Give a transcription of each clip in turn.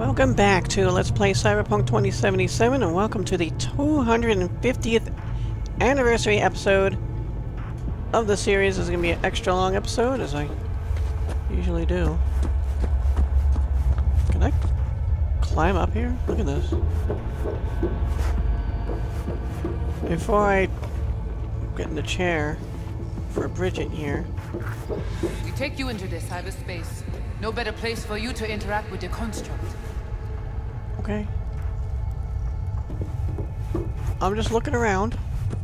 Welcome back to Let's Play Cyberpunk 2077, and welcome to the 250th anniversary episode of the series. This is going to be an extra long episode, as I usually do. Can I climb up here? Look at this. Before I get in the chair for Bridget here. We take you into this cyberspace. No better place for you to interact with the construct. Okay. I'm just looking around.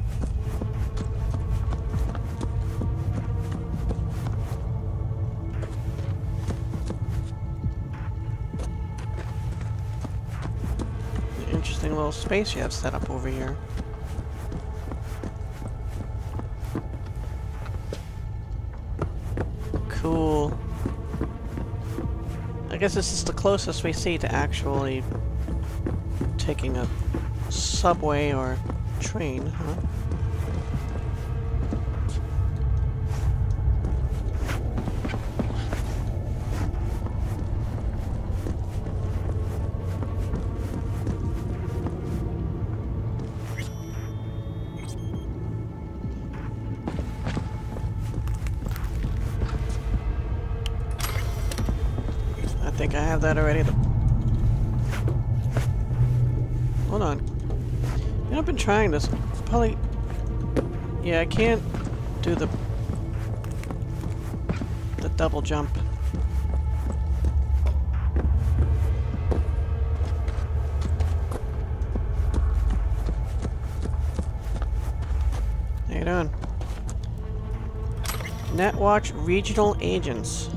Interesting little space you have set up over here. Cool. I guess this is the closest we see to actually taking a subway or train, huh? I think I have that already. Hold on. You know, I've been trying this. Probably... Yeah, I can't do the double jump. How you doing? Netwatch Regional Agents.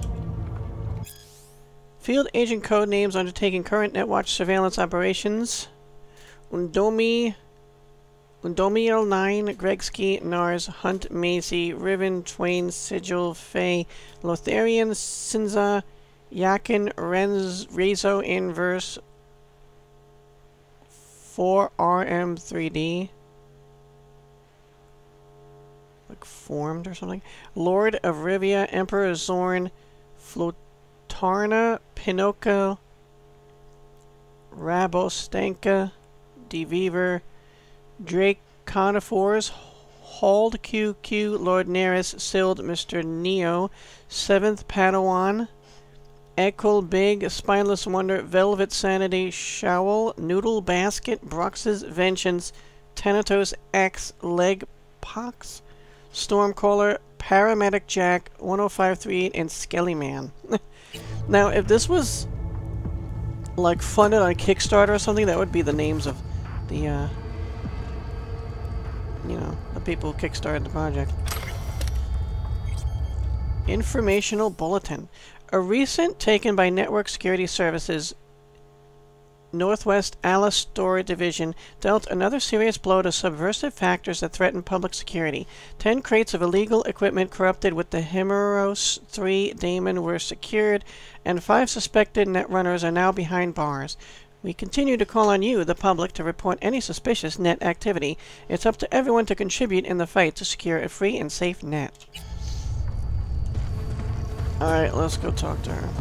Field agent code names undertaking current Netwatch surveillance operations. Undomiel 9, Gregsky, Nars, Hunt, Macy, Riven, Twain, Sigil, Fay, Lotharian, Sinza, Yakin, Rezo, Inverse, 4RM3D. Like formed or something. Lord of Rivia, Emperor Zorn, Flotarna, Pinocchio, Rabostanka, Deviver, Drake Conifors, Hold QQ, Lord Neris, Sild, Mr. Neo, 7th Padawan, Ekul Big, Spineless Wonder, Velvet Sanity, Showl, Noodle Basket, Brux's Vengeance, Tenatos X, Leg Pox, Stormcaller, Paramedic Jack, 10538, and Skellyman. Now, if this was like funded on Kickstarter or something, that would be the names of the, you know, the people who kickstarted the project. Informational Bulletin. A recent taken by Network Security Services Northwest Alastor Division dealt another serious blow to subversive factors that threaten public security. 10 crates of illegal equipment corrupted with the Himeros 3 daemon were secured, and 5 suspected netrunners are now behind bars. We continue to call on you, the public, to report any suspicious net activity. It's up to everyone to contribute in the fight to secure a free and safe net. Alright, let's go talk to her.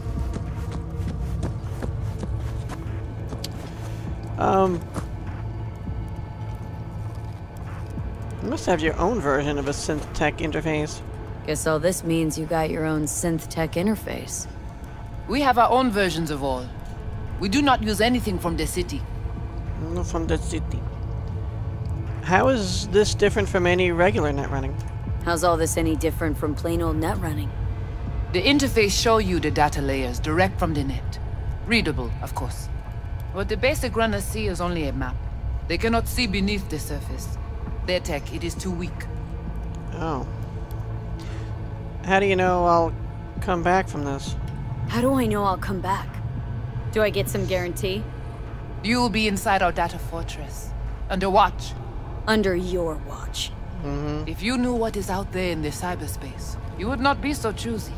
You must have your own version of a synth tech interface. Guess all this means you got your own synth tech interface. We have our own versions of all. We do not use anything from the city. No, from the city. How is this different from any regular net running? How's all this any different from plain old net running? The interface show you the data layers direct from the net. Readable, of course. What the basic runners see is only a map. They cannot see beneath the surface. Their tech, it is too weak. Oh. How do you know I'll come back from this? How do I know I'll come back? Do I get some guarantee? You will be inside our data fortress. Under watch. Under your watch. Mm-hmm. If you knew what is out there in the cyberspace, you would not be so choosy.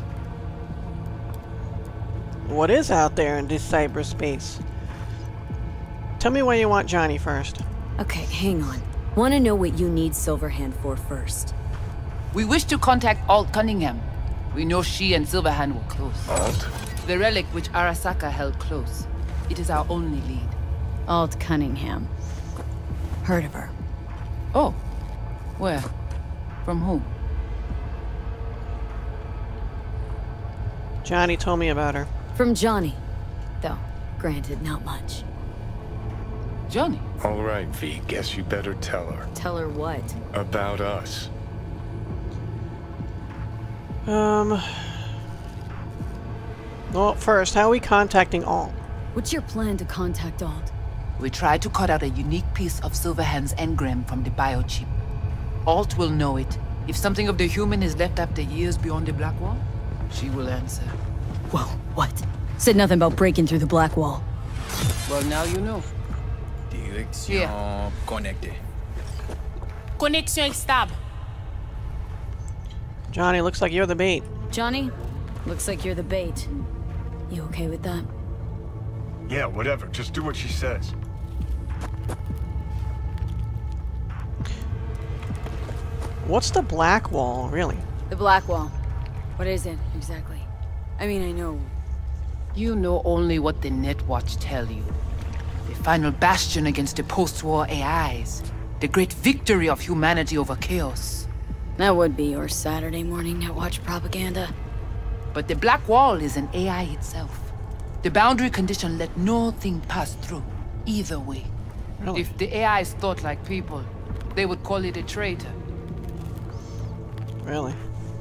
What is out there in this cyberspace? Tell me why you want Johnny first. Okay, hang on. Want to know what you need Silverhand for first. We wish to contact Alt Cunningham. We know she and Silverhand were close. Alt? The relic which Arasaka held close. It is our only lead. Alt Cunningham. Heard of her. Oh. Where? From whom? Johnny told me about her. From Johnny. Though, granted, not much. Johnny? All right, V. Guess you better tell her. Tell her what? About us. Well, first, how are we contacting Alt? What's your plan to contact Alt? We tried to cut out a unique piece of Silverhand's engram from the biochip. Alt will know it. If something of the human is left after years beyond the Black Wall, she will answer. Whoa, what? Said nothing about breaking through the Black Wall. Well, now you know. Direction connectée. Connexion stable. Johnny, looks like you're the bait. Johnny, looks like you're the bait. You okay with that? Yeah, whatever. Just do what she says. What's the Black Wall, really? The Black Wall. What is it, exactly? I mean, I know. You know only what the Netwatch tell you. The final bastion against the post-war AIs. The great victory of humanity over chaos. That would be your Saturday morning Netwatch propaganda. But the Black Wall is an AI itself. The boundary condition let no thing pass through, either way. Really? If the AIs thought like people, they would call it a traitor. Really?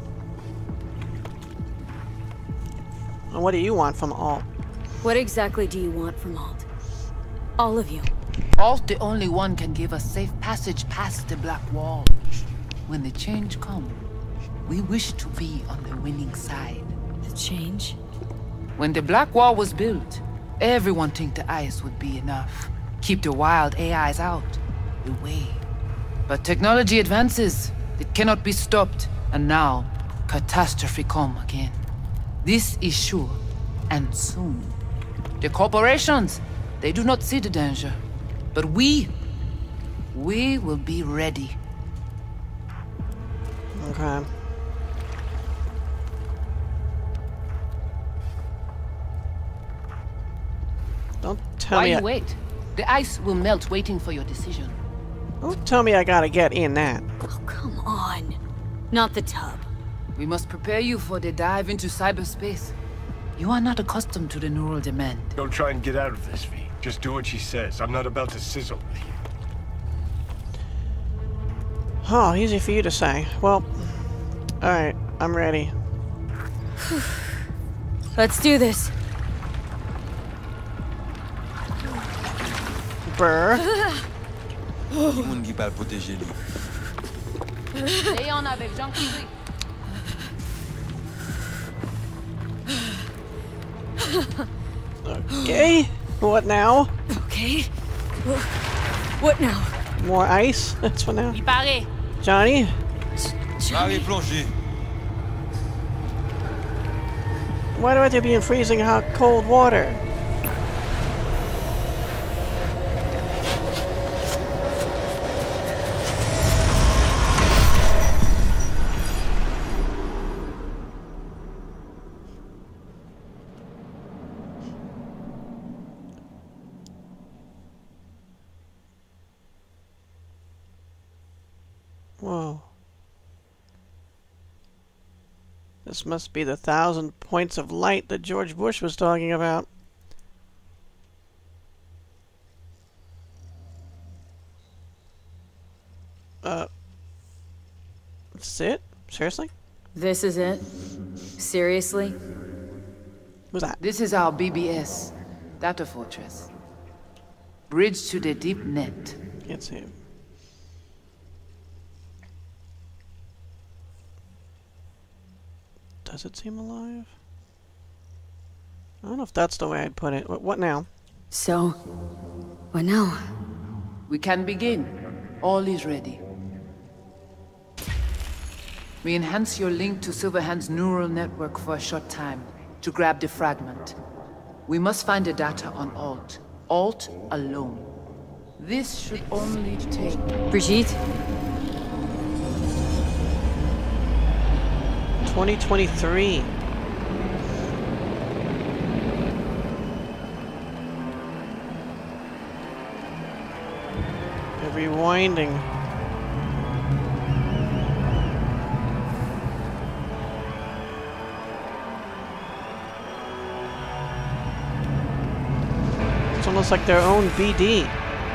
And what do you want from Alt? What exactly do you want from Alt? All of you. Alt, the only one, can give us safe passage past the Black Wall. When the change comes, we wish to be on the winning side. The change? When the Black Wall was built, everyone think the ice would be enough. Keep the wild AIs out, away. But technology advances. It cannot be stopped. And now, catastrophe come again. This is sure, and soon. The corporations, they do not see the danger. But we will be ready. Okay. Don't tell While me. you wait, the ice will melt waiting for your decision. Don't tell me I gotta get in that. Oh, come on. Not the tub. We must prepare you for the dive into cyberspace. You are not accustomed to the neural demand. Don't try and get out of this, V. Just do what she says. I'm not about to sizzle with you. Oh, easy for you to say. Well, alright, I'm ready. Let's do this. Brr. Tout le monde qui parle protéger lui. Léon avec Jean-Pierre. Okay. What now? Okay. What now? More ice? That's what now. Il paraît. Johnny? Allez, plongez. Why do I have to be in freezing hot cold water? Whoa. This must be the 1,000 points of light that George Bush was talking about. That's it? Seriously? This is it? Seriously? Who's that? This is our BBS, data fortress. Bridge to the deep net. Can't see him. Does it seem alive? I don't know if that's the way I'd put it. What now? So, what now? We can begin. All is ready. We enhance your link to Silverhand's neural network for a short time to grab the fragment. We must find the data on Alt. Alt alone. This should only take... Brigitte? 2023. Rewinding. It's almost like their own VD.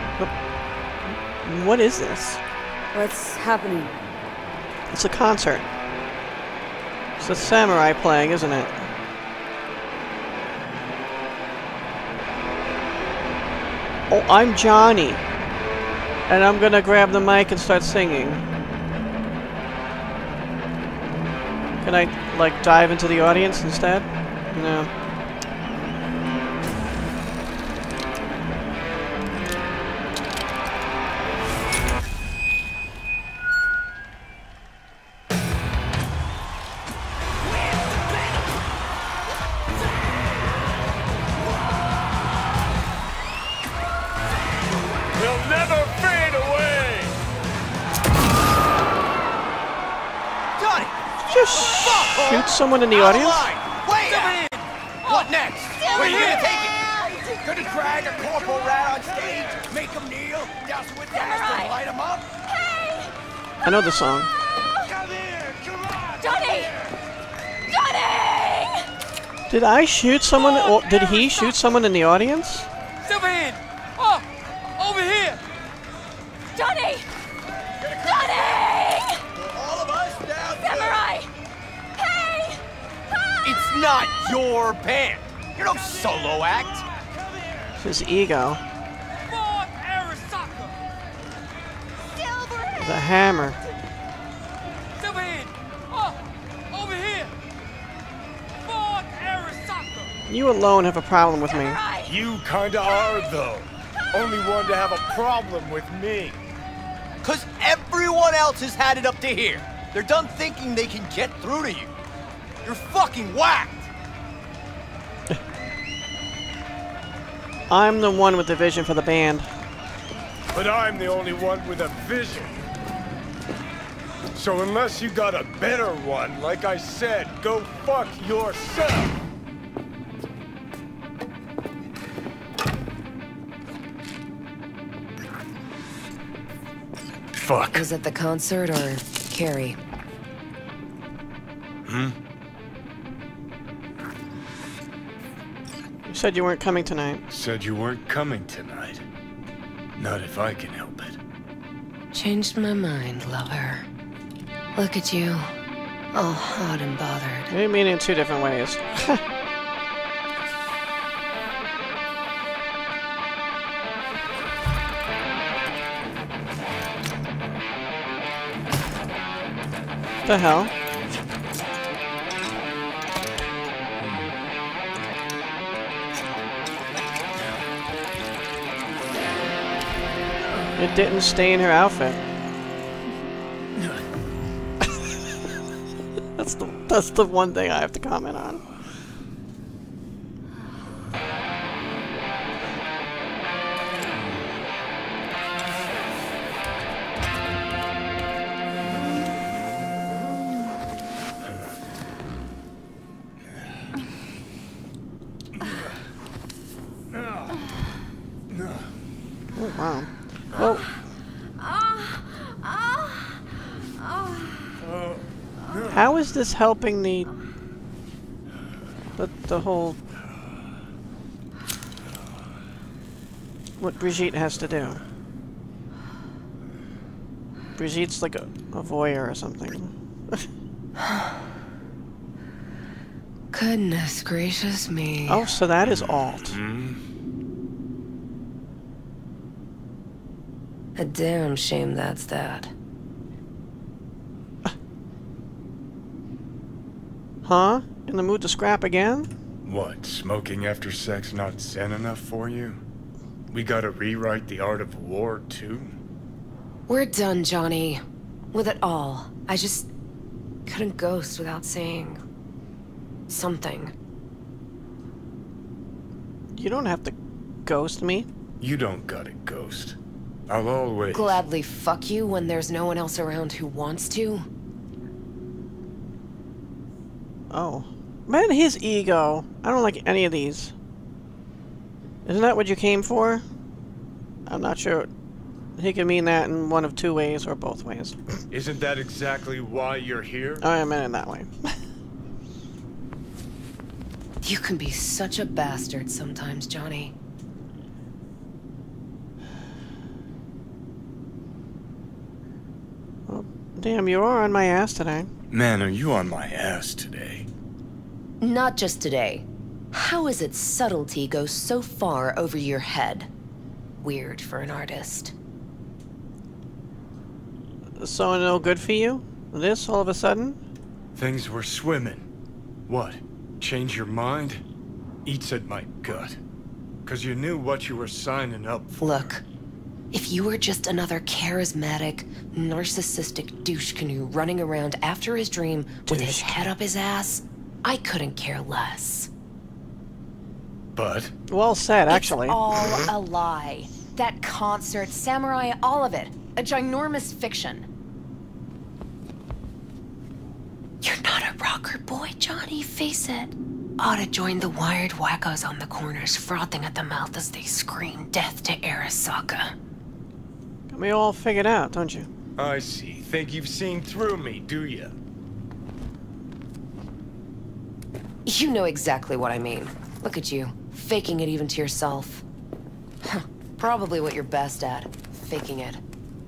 What is this? What's happening? It's a concert. It's a samurai playing, isn't it? Oh, I'm Johnny. And I'm gonna grab the mic and start singing. Can I, like, dive into the audience instead? No. They'll never fade away! Johnny! Just shoot someone in the audience? Wait! What next? Where are you gonna take it? Gonna drag a corporal rat on stage, make him kneel, douse him with gas, and light him up? I know the song. Come here! Come on! Johnny! Johnny! Did I shoot someone? Or did he shoot someone in the audience? Silverhand! Oh! Over here! Johnny! Johnny! All of us down here. Samurai! Hey! It's not your band. You're no solo act. His ego. The hammer. Silverhand! Oh! Over here! Ford Arasaka! You alone have a problem with me. Samurai! You kinda are, though. Only one to have a problem with me. Cause everyone else has had it up to here. They're done thinking they can get through to you. You're fucking whacked. I'm the one with the vision for the band. But I'm the only one with a vision. So unless you got a better one, like I said, go fuck yourself. Fuck. Was it the concert or Carrie? You said you weren't coming tonight. Said you weren't coming tonight. Not if I can help it. Changed my mind, lover. Look at you. All hot and bothered. You mean it in two different ways. The hell? It didn't stain her outfit. That's the one thing I have to comment on. Oh, wow. Well, how is this helping the whole what Brigitte has to do? Brigitte's like a voyeur or something. Goodness gracious me. Oh, so that is Alt. A damn shame that's that. Huh? In the mood to scrap again? What, smoking after sex not zen enough for you? We gotta rewrite the art of war, too? We're done, Johnny. With it all. I just couldn't ghost without saying something. You don't have to ghost me. You don't gotta ghost. I'll always... Gladly fuck you when there's no one else around who wants to. Oh. Man, his ego. I don't like any of these. Isn't that what you came for? I'm not sure He can mean that in one of two ways or both ways. Isn't that exactly why you're here? I meant it that way. You can be such a bastard sometimes, Johnny. Well, damn, you are on my ass today. Man, are you on my ass today? Not just today. How is it subtlety goes so far over your head? Weird for an artist. So no good for you? This, all of a sudden? Things were swimming. What? Change your mind? Eats at my gut. 'Cause you knew what you were signing up for. Look, if you were just another charismatic, narcissistic douche canoe running around after his dream with his head up his ass, I couldn't care less. But? Well said, actually. It's all a lie. That concert, Samurai, all of it. A ginormous fiction. You're not a rocker boy, Johnny, face it. Ought to join the wired wackos on the corners, frothing at the mouth as they scream death to Arasaka. Got me all figured out, don't you? I see. Think you've seen through me, do you? You know exactly what I mean. Look at you, faking it even to yourself. Huh, probably what you're best at, faking it.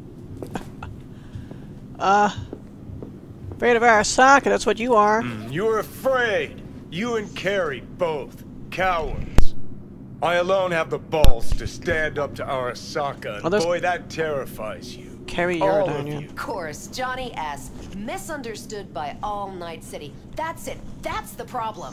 Afraid of Arasaka, that's what you are. You're afraid. You and Carrie both. Cowards. I alone have the balls to stand up to Arasaka, and boy, that terrifies you. Carrie, All you're of you. Of course, Johnny S. Misunderstood by all Night City. That's it. That's the problem.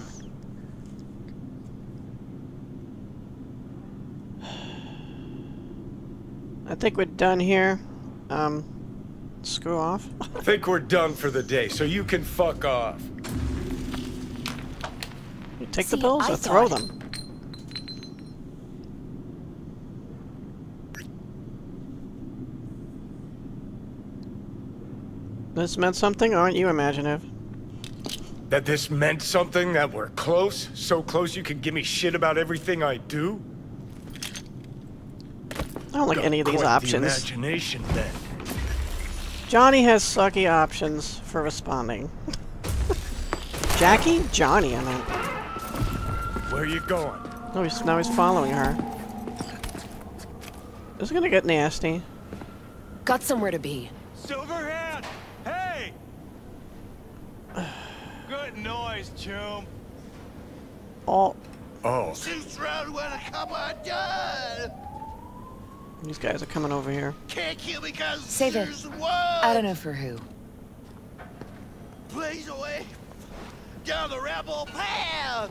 I think we're done here. Screw off. I think we're done for the day, so you can fuck off. You take the pills or throw them? This meant something? Aren't you imaginative? That this meant something? That we're close? So close you can give me shit about everything I do? I don't like any of these Quite options. The imagination, then. Johnny has sucky options for responding. Jackie? Johnny, I meant. Where are you going? Oh, now he's following her. This is gonna get nasty. Got somewhere to be. Silverhand! Hey! Good noise, chum. Oh, Shoots round when a come undone. these guys are coming over here. Can't kill me because Save it. there's one. I don't know for who. Blaze away down the rebel path.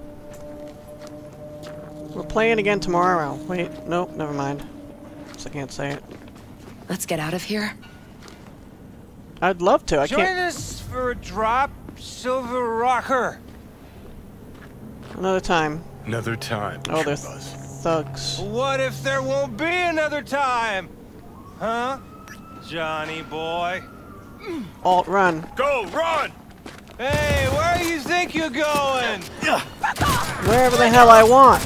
We're playing again tomorrow. Wait, nope, never mind. So I can't say it. Let's get out of here. I'd love to. I Join can't. us for a drop, Silver Rocker. Another time. Another time. Oh, they're Buzz. thugs. What if there won't be another time? Huh? Johnny boy? Alt, run. Go, run! Hey, where do you think you're going? Wherever the hell I want.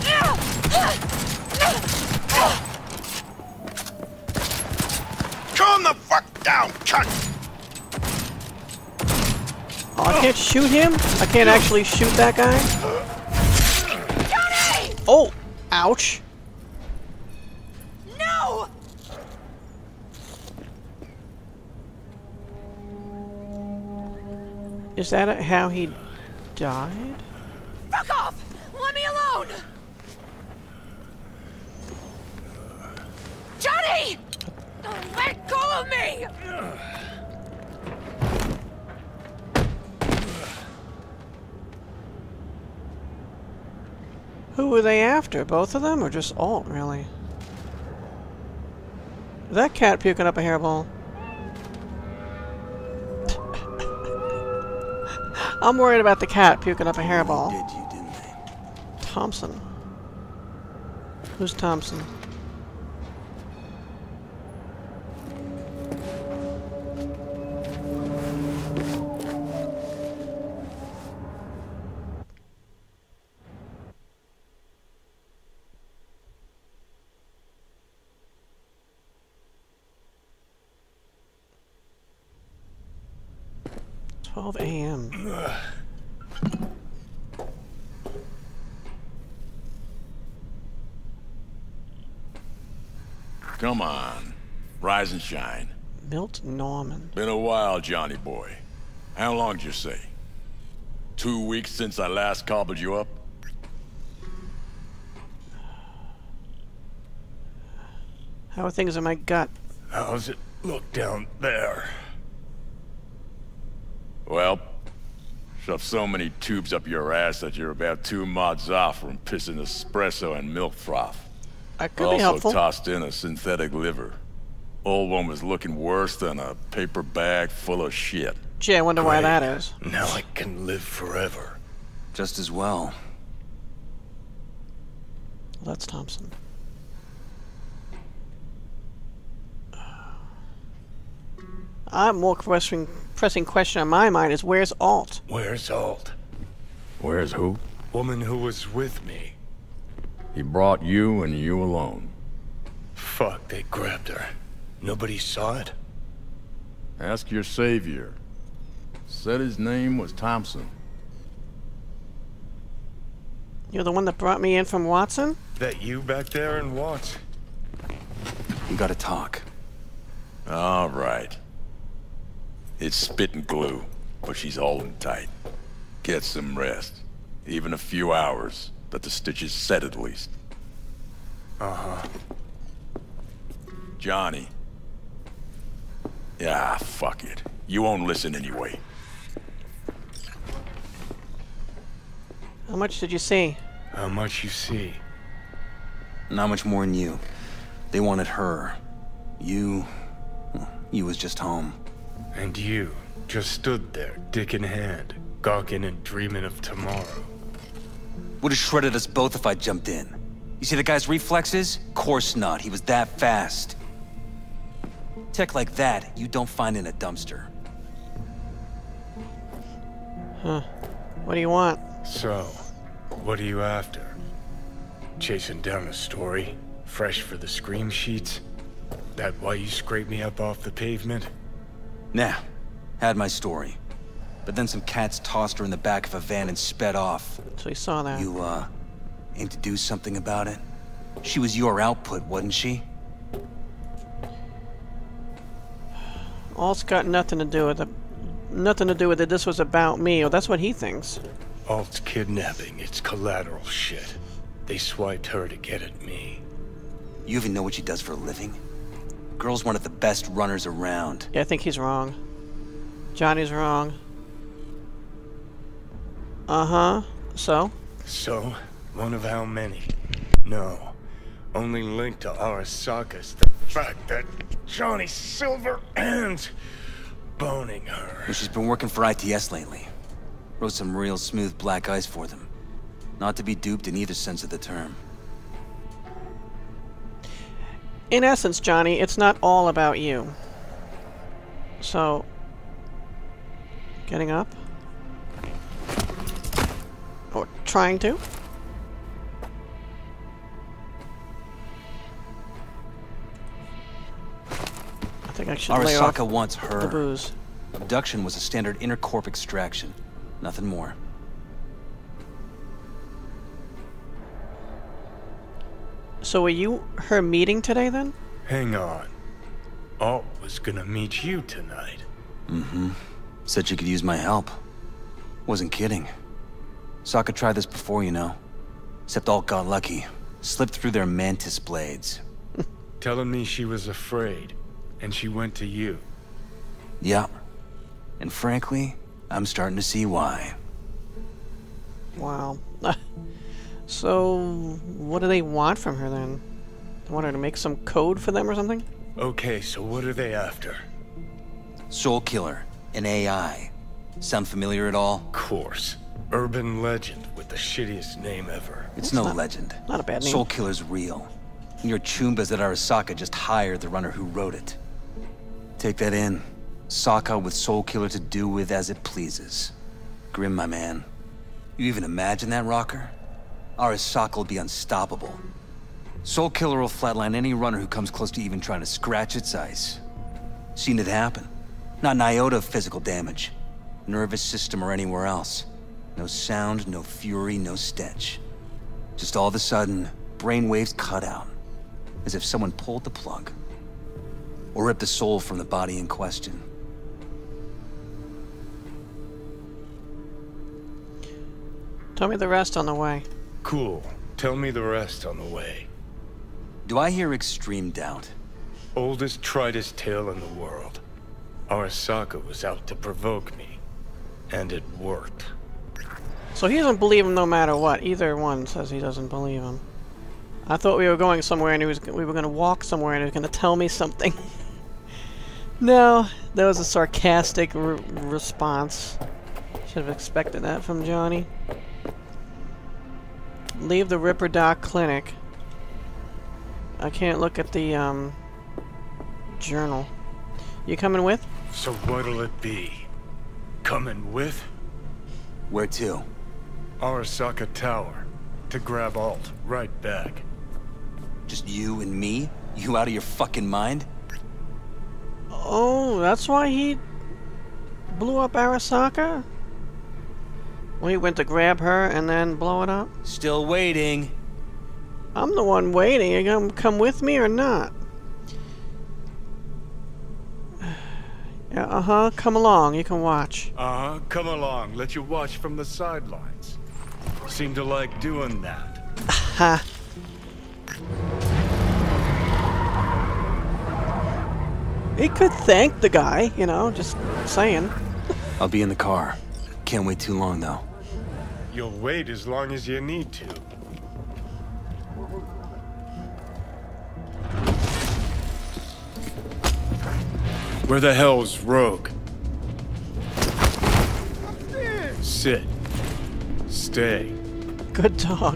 Calm the fuck down, cunt. Oh, I can't shoot him? I can't actually shoot that guy? Johnny! Oh! Ouch! No! Is that how he died? Fuck off! Let me alone! Johnny! Let go of me! Who were they after? Both of them, or just Alt, really? Is that cat puking up a hairball? I'm worried about the cat puking up a hairball. Did you, didn't they? Thompson. Who's Thompson? 12 a.m. Come on. Rise and shine. Milt Norman. Been a while, Johnny boy. How long did you say? 2 weeks since I last cobbled you up? How are things in my gut? How's it look down there? Well, shoved so many tubes up your ass that you're about 2 mods off from pissing espresso and milk froth. That could be helpful. Also tossed in a synthetic liver. Old one was looking worse than a paper bag full of shit. Gee, I wonder why that is. Now I can live forever. Just as well. Well, that's Thompson. A more pressing question on my mind is, where's Alt? Where's Alt? Where's who? Woman who was with me. He brought you and you alone. Fuck, they grabbed her. Nobody saw it? Ask your savior. Said his name was Thompson. You're the one that brought me in from Watson? That you back there in Watts? We gotta talk. All right. It's spit and glue, but she's holding tight. Get some rest. Even a few hours. Let the stitches set at least. Uh-huh. Johnny. Yeah, fuck it. You won't listen anyway. How much did you see? How much you see? Not much more than you. They wanted her. You was just home. And you just stood there, dick in hand, gawking and dreaming of tomorrow. Would've shredded us both if I jumped in. You see the guy's reflexes? Course not, he was that fast. Tech like that, you don't find in a dumpster. Huh. What do you want? So, what are you after? Chasing down a story? Fresh for the scream sheets? That why you scraped me up off the pavement? Nah, had my story. But then some cats tossed her in the back of a van and sped off. So he saw that. You, aim to do something about it? She was your output, wasn't she? Alt's got nothing to do with it. Nothing to do with it. This was about me. Or that's what he thinks. Alt's kidnapping. It's collateral shit. They swiped her to get at me. You even know what she does for a living? Girl's one of the best runners around. Yeah, I think he's wrong. Johnny's wrong. Uh-huh. So? So? One of how many? No. Only linked to Arasaka's the fact that Johnny Silverhand's boning her. Well, she's been working for ITS lately. Wrote some real smooth black ice for them. Not to be duped in either sense of the term. In essence, Johnny, it's not all about you. So... Getting up? Or trying to? I think I should lay off Arasaka wants her. the booze. Abduction was a standard intercorp extraction. Nothing more. So were you her meeting today, then? Hang on. Alt was gonna meet you tonight. Mm-hmm. Said she could use my help. Wasn't kidding. Sokka tried this before, you know. Except Alt got lucky. Slipped through their mantis blades. Telling me she was afraid, and she went to you. Yeah. And frankly, I'm starting to see why. Wow. So, what do they want from her, then? They want her to make some code for them or something? Okay, so what are they after? Soul Killer, an AI. Sound familiar at all? Course. Urban legend with the shittiest name ever. It's no legend. Not a bad name. Soul Killer's real. And your Chumbas at Arasaka just hired the runner who wrote it. Take that in. Sokka with Soul Killer to do with as it pleases. Grim, my man. You even imagine that, Rocker? Arasaka will be unstoppable. Soul Killer will flatline any runner who comes close to even trying to scratch its ice. Seen it happen. Not an iota of physical damage. nervous system, or anywhere else. No sound, no fury, no stench. Just all of a sudden, brainwaves cut out. As if someone pulled the plug. Or ripped the soul from the body in question. Tell me the rest on the way. Cool. Tell me the rest on the way. Do I hear extreme doubt? Oldest, tritest tale in the world. Arasaka was out to provoke me. And it worked. So he doesn't believe him no matter what. Either one says he doesn't believe him. I thought we were going somewhere and we were going to walk somewhere and he was going to tell me something. No, that was a sarcastic response. Should have expected that from Johnny. Leave the Ripper Doc Clinic. I can't look at the journal. You coming with? So what'll it be? Coming with? Where to? Arasaka Tower. To grab Alt. Right back. Just you and me? You out of your fucking mind? Oh, that's why he blew up Arasaka? Well, he went to grab her and then blow it up? Still waiting. I'm the one waiting. You gonna come with me or not? Yeah, uh-huh. Come along. You can watch. Uh-huh. Come along. Let you watch from the sidelines. Seem to like doing that. Ha. He could thank the guy, you know, just saying. I'll be in the car. Can't wait too long, though. You'll wait as long as you need to. Where the hell's Rogue? Sit. Stay. Good dog.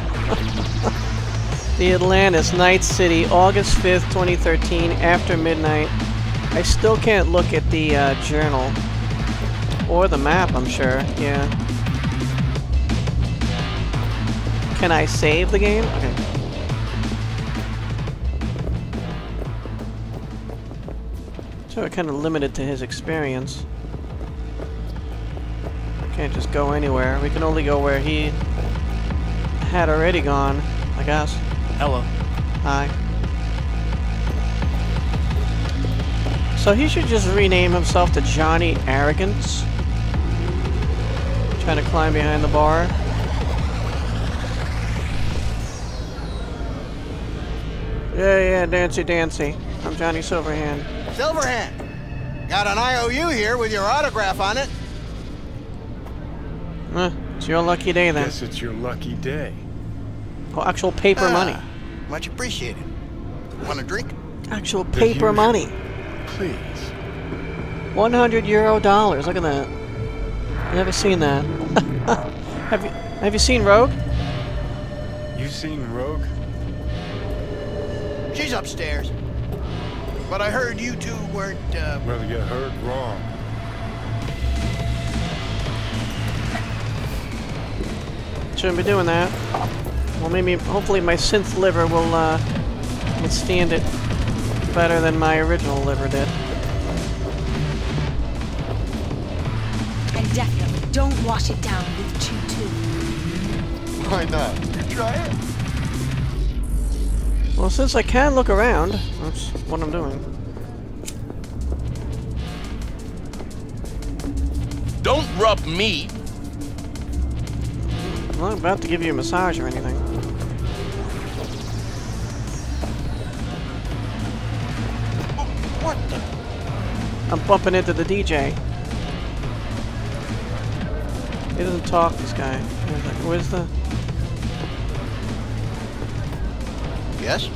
The Atlantis, Night City, August 5th, 2013, after midnight. I still can't look at the journal. Or the map, I'm sure. Yeah. Can I save the game? Okay. So we're kind of limited to his experience. Can't just go anywhere. We can only go where he had already gone, I guess. Hello. Hi. So he should just rename himself to Johnny Arrogance. Trying to climb behind the bar. Yeah, Dancy Dancy. I'm Johnny Silverhand. Silverhand! Got an IOU here with your autograph on it. It's your lucky day then. Guess it's your lucky day. Oh, actual paper money. Much appreciated. Want a drink? Actual paper money. Please. $100. Look at that. Never seen that. Have you seen Rogue? You seen Rogue? She's upstairs. But I heard you two weren't, Well, you heard wrong. Shouldn't be doing that. Well, maybe, hopefully my synth liver will, withstand it better than my original liver did. And definitely don't wash it down with Chew 2. Why not? You try it. Well, since I can look around, that's what I'm doing. Don't rub me! I'm not about to give you a massage or anything. What the? I'm bumping into the DJ. He doesn't talk, this guy. Where's the... Yes?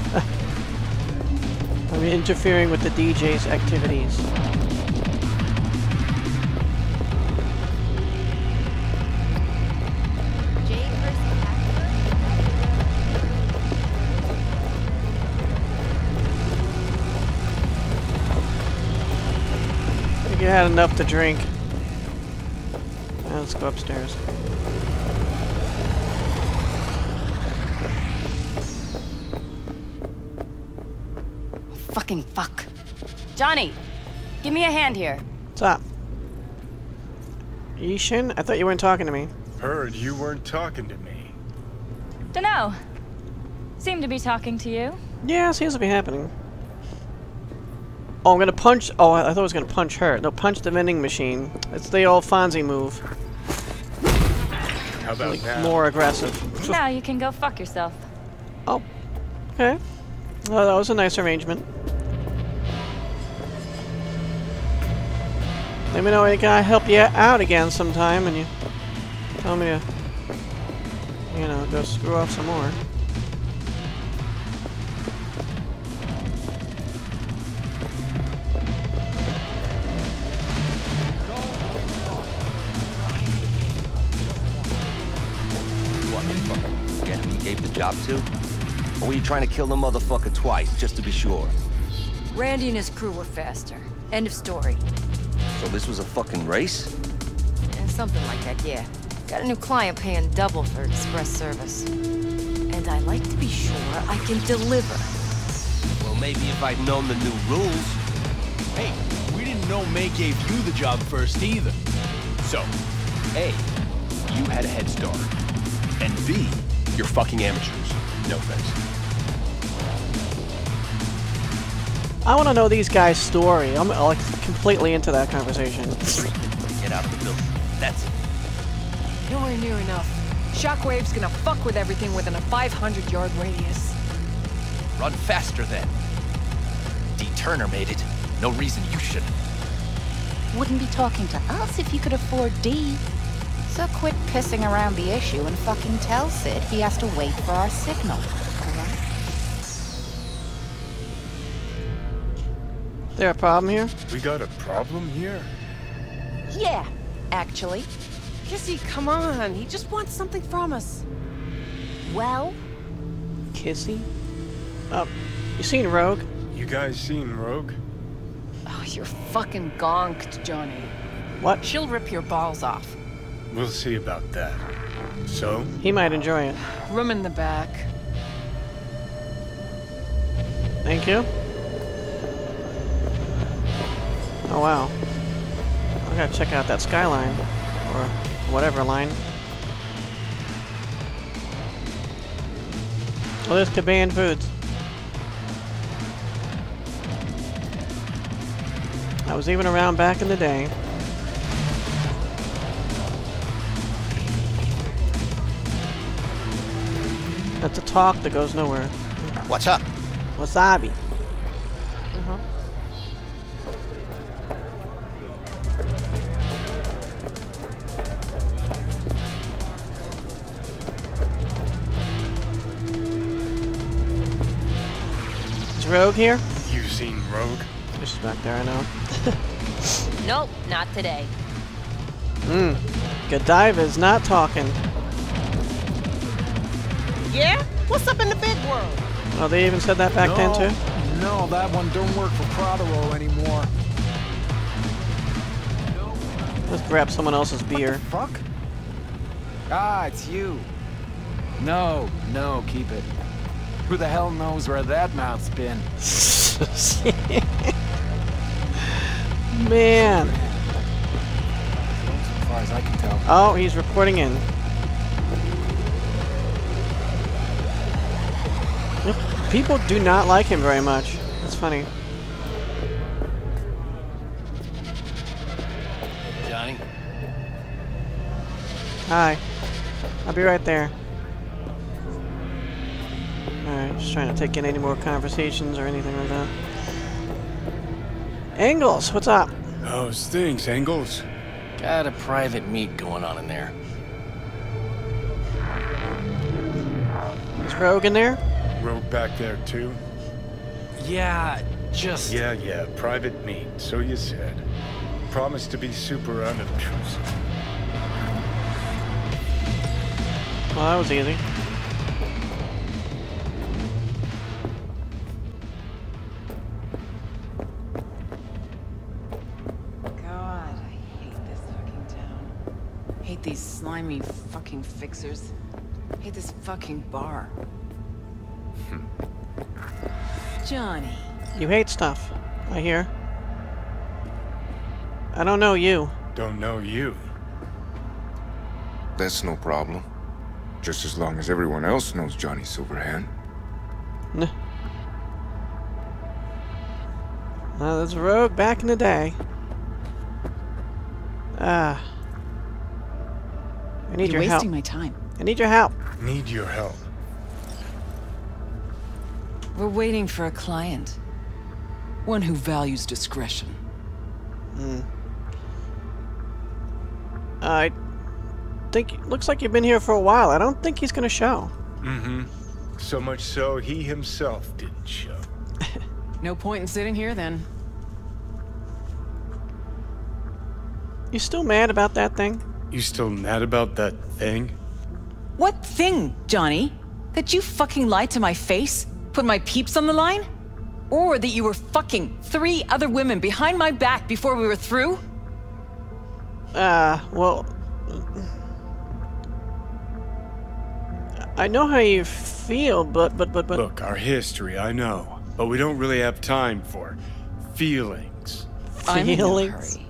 I'm interfering with the DJ's activities. I think you had enough to drink. Now let's go upstairs. Fucking fuck. Johnny, give me a hand here. What's up? Ishin? I thought you weren't talking to me. Heard you weren't talking to me. Dunno. Seem to be talking to you. Yeah, seems to be happening. Oh, I'm gonna punch. Oh, I thought I was gonna punch her. No, punch the vending machine. It's the old Fonzie move. How about like, now? more aggressive. Now you can go fuck yourself. Oh, okay. Well, that was a nice arrangement. Let me know if I can help you out again sometime, and you tell me to, you know, go screw off some more. Gave the job to? Or were you trying to kill the motherfucker twice, just to be sure? Randy and his crew were faster. End of story. So this was a fucking race? And something like that, yeah. Got a new client paying double for express service. And I like to be sure I can deliver. Well, maybe if I'd known the new rules. Hey, we didn't know May gave you the job first either. So, A, you had a head start. And B, you're fucking amateurs. No offense. I want to know these guys' story. I'm like completely into that conversation. Get out of the building. That's it. Nowhere near enough. Shockwave's gonna fuck with everything within a 500-yard radius. Run faster then. D. Turner made it. No reason you shouldn't. Wouldn't be talking to us if you could afford D. So quit pissing around the issue and fucking tell Sid he has to wait for our signal. Alright? There a problem here? We got a problem here? Yeah, actually. Kissy, come on. He just wants something from us. Well? Kissy? Oh, you seen Rogue? You guys seen Rogue? Oh, you're fucking gonked, Johnny. What? She'll rip your balls off. We'll see about that. So? He might enjoy it. Room in the back. Thank you. Oh wow. I gotta check out that skyline. Or whatever line. Oh, there's Caban Foods. I was even around back in the day. That's a talk that goes nowhere. What's up? Wasabi. Is Rogue here? You seen Rogue? She's back there, I know. Nope, not today. Godiva is not talking. Yeah? What's up in the big world? Oh, they even said that back then too? No, that one don't work for Prodero anymore. Let's grab someone else's beer. What the fuck? Ah, it's you. No, keep it. Who the hell knows where that mouth's been? Man. As far as I can tell. Oh, he's reporting in. People do not like him very much. That's funny. Johnny? Hi. I'll be right there. Alright, just trying to take in any more conversations or anything like that. Engels, what's up? How's things, Engels? Got a private meet going on in there. Is Rogue in there? Rogue back there too? Yeah, just... Yeah, private meet, so you said. Promise to be super unobtrusive. Well, that was easy. God, I hate this fucking town. Hate these slimy fucking fixers. Hate this fucking bar. Johnny. You hate stuff, I hear. I don't know you. Don't know you. That's no problem. Just as long as everyone else knows Johnny Silverhand. Well, there's a rogue back in the day. I need your help. You're wasting my time. I need your help. Need your help. We're waiting for a client. One who values discretion. I think looks like you've been here for a while. I don't think he's gonna show. So much so, he himself didn't show. No point in sitting here, then. You still mad about that thing? You still mad about that thing? What thing, Johnny? That you fucking lied to my face? Put my peeps on the line? Or that you were fucking 3 other women behind my back before we were through? Well... I know how you feel, but... Look, our history, I know. But we don't really have time for feelings. I'm in no hurry.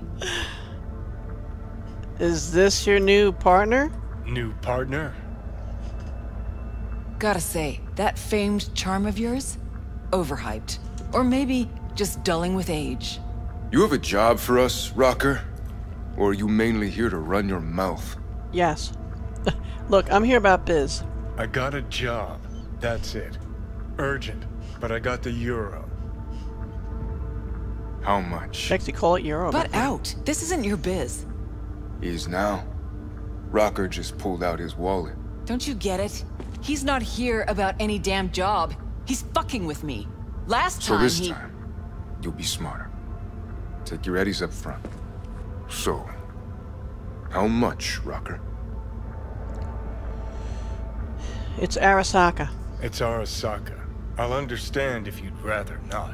Is this your new partner? New partner? Gotta say, that famed charm of yours? Overhyped. Or maybe just dulling with age. You have a job for us, Rocker? Or are you mainly here to run your mouth? Yes. Look, I'm here about biz. I got a job. That's it. Urgent. But I got the euro. How much? Actually call it euro. But out. This isn't your biz. Is now. Rocker just pulled out his wallet. Don't you get it? He's not here about any damn job. He's fucking with me. Last time So this time, you'll be smarter. Take your eddies up front. So, how much, Rocker? It's Arasaka. It's Arasaka. I'll understand if you'd rather not.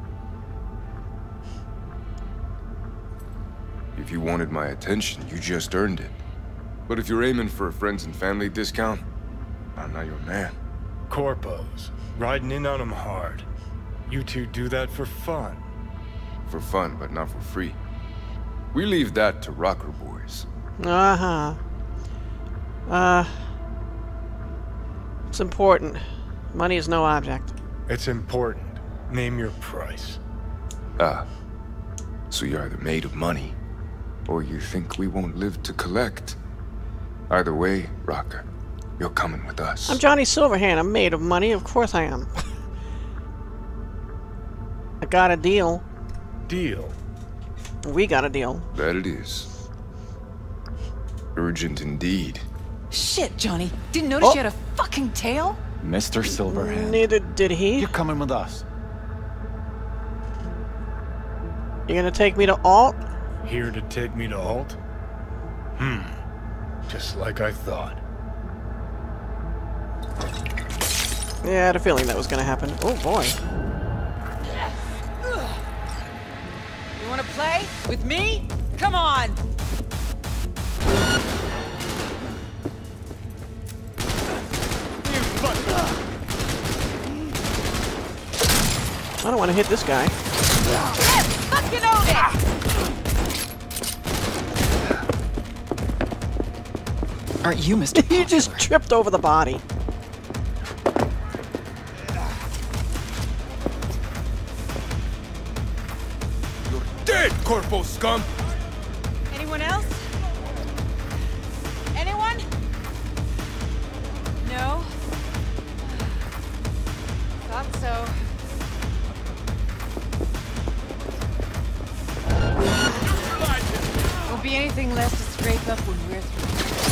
If you wanted my attention, you just earned it. But if you're aiming for a friends and family discount, I'm not your man. Corpos. Riding in on them hard. You two do that for fun. For fun, but not for free. We leave that to Rocker boys. It's important. Money is no object. It's important. Name your price. So you're either made of money, or you think we won't live to collect. Either way, Rocker, you're coming with us. I'm Johnny Silverhand. I'm made of money. Of course I am. I got a deal. Deal? We got a deal. That it is. Urgent indeed. Shit, Johnny. Didn't notice you had a fucking tail? Mr. Silverhand. Neither did he. You're coming with us. You're gonna take me to Alt? Here to take me to Alt? Just like I thought. Yeah, I had a feeling that was gonna happen. Oh boy. You wanna play? With me? Come on! I don't want to hit this guy. Fucking own it! Aren't you, Mr. You just tripped over the body. You're dead, Corpo scum! Anyone else? Anyone? No? Thought so. Won't be anything left to scrape up when we're through.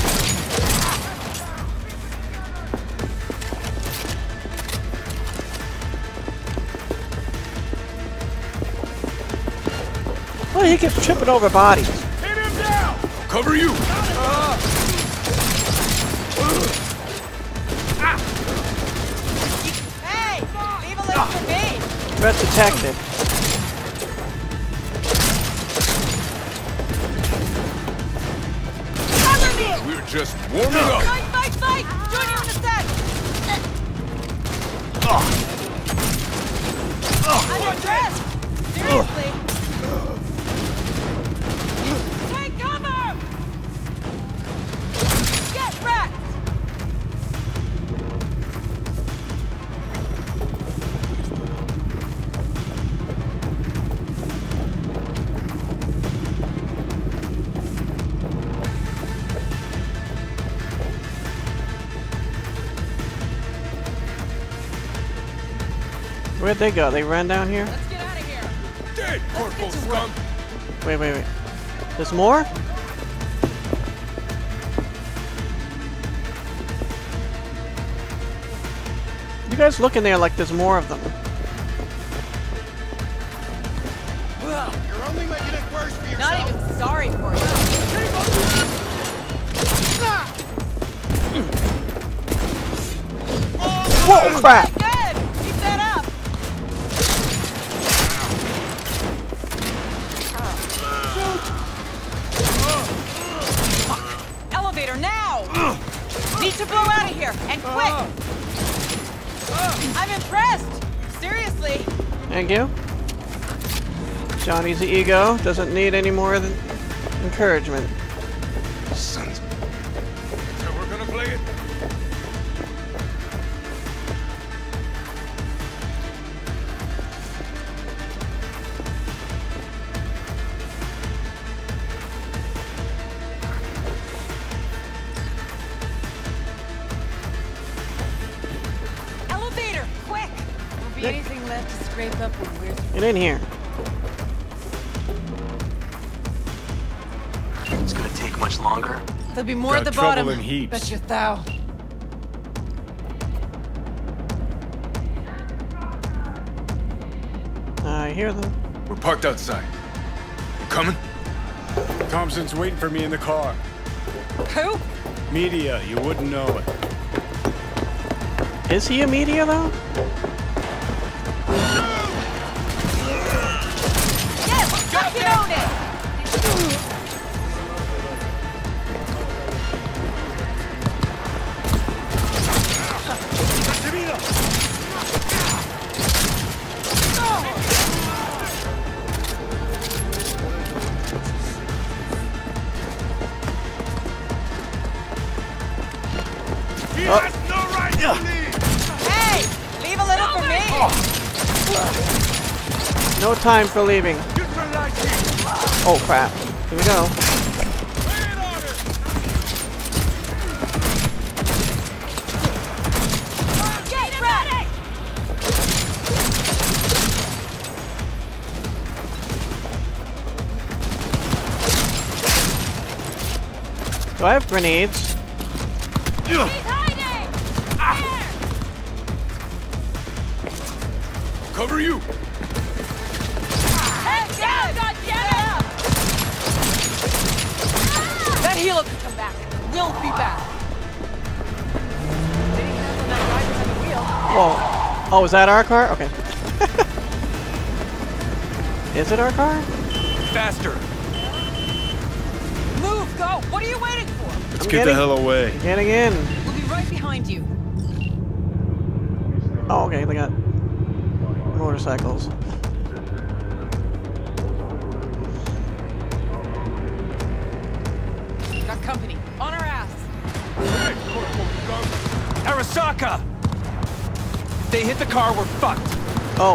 Oh, he keeps tripping over bodies. Hit him down! Cover you! Hey! Leave a little for me! Threat detected. Cover me! We're just warming up! Fight! Join you in a sec! I'm undressed! Seriously! Take cover! Where'd they go? They ran down here? Let's get out of here. Dead, Corporal Skunk! Wait. There's more? You guys look in there like there's more of them. You're only making it worse for yourself. Not even sorry for you. Whoa, crap! Good. Keep that up. Fuck. Elevator now. Need to blow out of here and quick. I'm impressed. Seriously. Thank you. Johnny's ego doesn't need any more than encouragement. Sons. So we're gonna play it? Elevator, quick. Won't be anything left to scrape up when we're through. Get in here. It's gonna take much longer. There'll be more Got at the trouble bottom. in heaps. Bet your thou. I hear them. We're parked outside. You coming? Thompson's waiting for me in the car. Who? Media, you wouldn't know it. Is he a media though? Yes, fucking own it. He has no right to leave! Hey, leave a little for me. No time for leaving. Oh crap. Here we go. Get ready. Do I have grenades? He's hiding. Cover you! Head down, goddammit! That helo can come back. We'll be back. Didn't have when that rider's on the wheel. Whoa. Oh, is that our car? Okay. Is it our car? Faster! Move, go! What are you waiting for? Let's get the hell away. Getting in. We'll be right behind you. Oh, okay. They got motorcycles. Got company. On our ass. Arasaka! If they hit the car, we're fucked. Oh.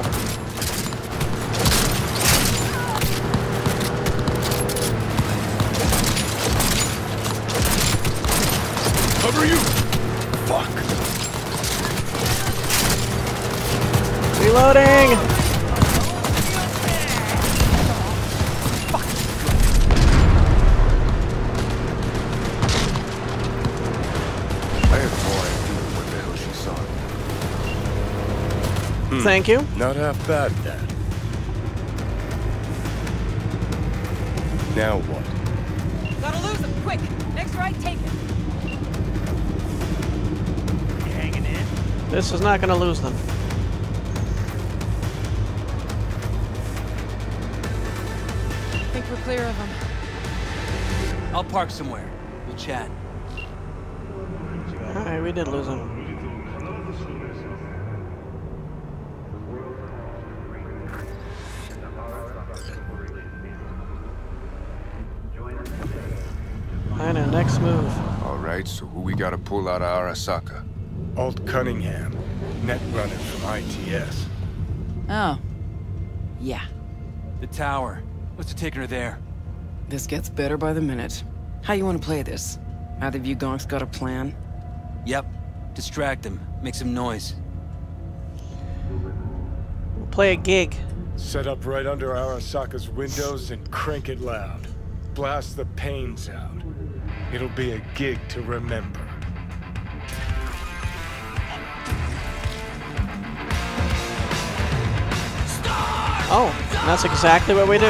Cover you! Fuck! Reloading! I have no idea what the hell she saw. Thank you. Not half bad, then. Now what? Gotta lose him, quick! Next right, take it. You hanging in? This is not going to lose them. I think we're clear of him. I'll park somewhere. We'll chat. Alright, we did lose him. Alright, next move. Alright, so who we gotta pull out of Arasaka? Alt Cunningham, net runner from ITS. Oh. Yeah. The tower. What's it taking her there? This gets better by the minute. How you want to play this? Either of you gonks got a plan? Yep. Distract him. Make some noise. play a gig. Set up right under Arasaka's windows and crank it loud. Blast the pains out. It'll be a gig to remember. Oh, that's exactly what we do.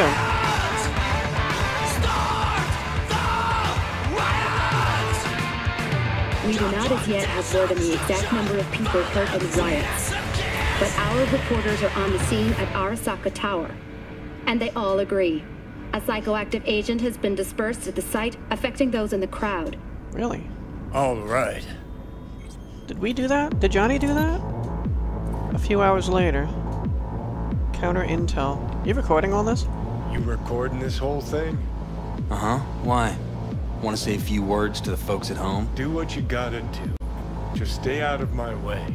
We do not as yet have word on the exact number of people hurt in the riots. But our reporters are on the scene at Arasaka Tower. And they all agree. A psychoactive agent has been dispersed at the site, affecting those in the crowd. Really? All right. Did we do that? Did Johnny do that? A few hours later. Counter intel. You recording all this? You recording this whole thing? Uh-huh. Why? Want to say a few words to the folks at home? Do what you gotta do. Just stay out of my way.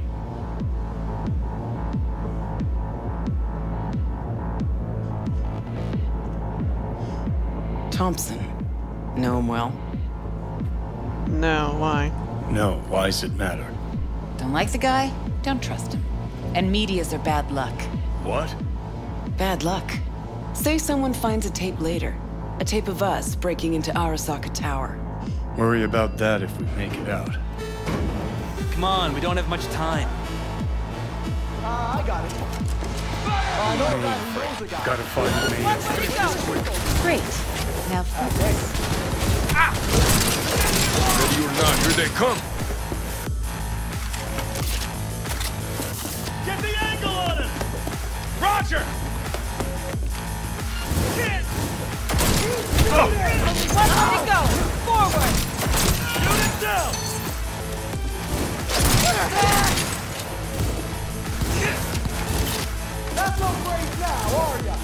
Thompson. Know him well? No, why? No, why's it matter? Don't like the guy? Don't trust him. And medias are bad luck. What? Bad luck. Say someone finds a tape later. A tape of us breaking into Arasaka Tower. Worry about that if we make it out. Come on, we don't have much time. I got it. Gotta find the main. Great. Now focus. Ready or not, here they come. Get the angle on him! Roger! Let it go! Forward! Shoot him down! Not so great now, are ya?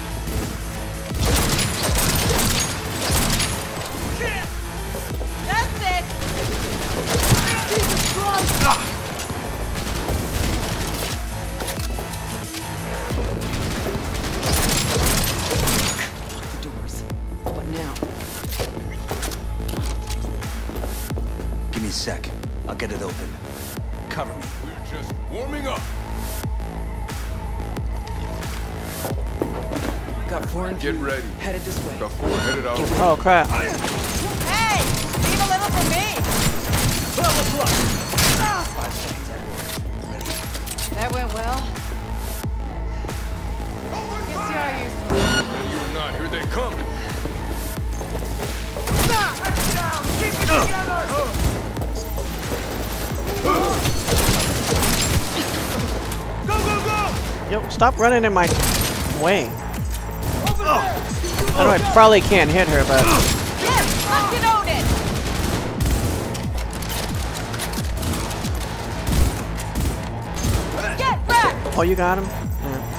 That's it! Jesus Christ! Doors. What now? Give me a sec. I'll get it open. Cover me. We're just warming up. Got four and Get ready. headed this way. Got four headed out. Oh, crap. Hey! Leave a little for me! That went well. Guess you are used to it. Ready or not, here they come. Keep it together! Go, go, go! Yo, stop running in my way. I know I probably can't hit her, but... Yes! Lock it loaded! Get back! Oh, you got him? Yeah.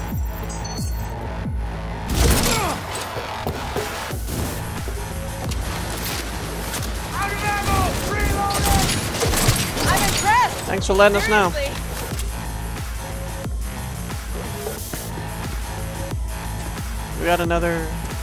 I'm impressed! Thanks for letting us know. Seriously. We got another...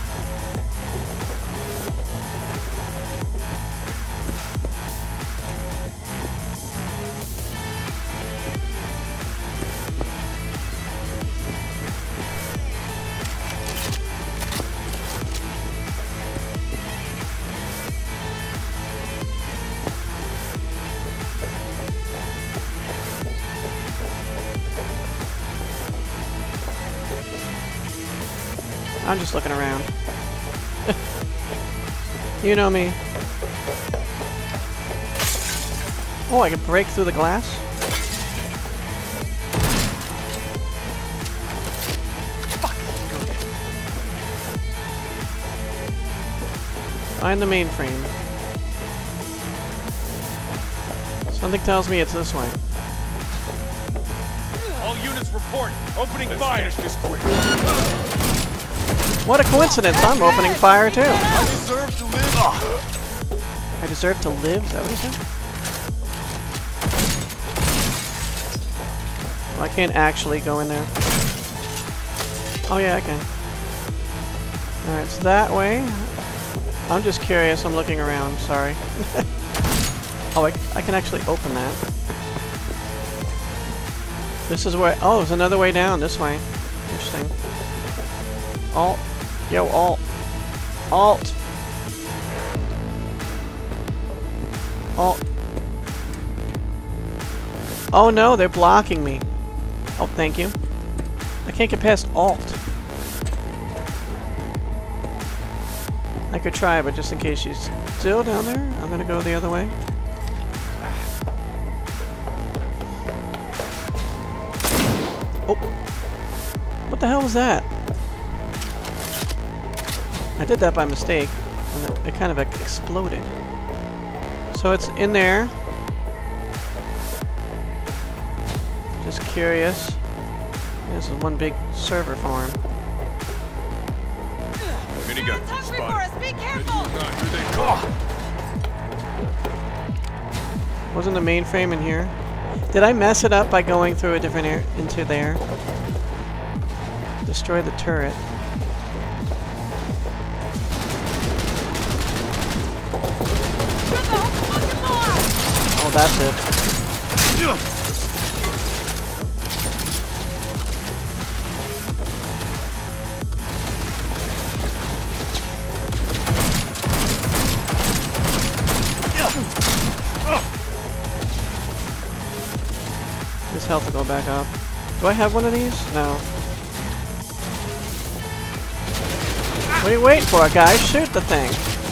I'm just looking around. You know me. Oh, I can break through the glass? Find the mainframe. Something tells me it's this way. All units report. Opening fire. Finish this quick. What a coincidence! I'm opening fire too. I deserve to live. I deserve to live? Is that what he said? Well, I can't actually go in there. Oh yeah, I can. Alright, it's that way. I'm just curious, I'm looking around, sorry. Oh, I can actually open that. This is where... Oh, there's another way down, this way. Interesting. Alt. Yo, Alt. Alt. Alt. Oh no, they're blocking me. Oh, thank you. I can't get past Alt. I could try, but just in case she's still down there, I'm gonna go the other way. Oh! What the hell was that? I did that by mistake, and it kind of exploded. So it's in there. Just curious. This is one big server farm. Minigun spotted. Be careful! Wasn't the mainframe in here? Did I mess it up by going through a different air into there? Destroy the turret. Oh, that's it. His health will go back up. Do I have one of these? No. What are you waiting for, guys? Shoot the thing!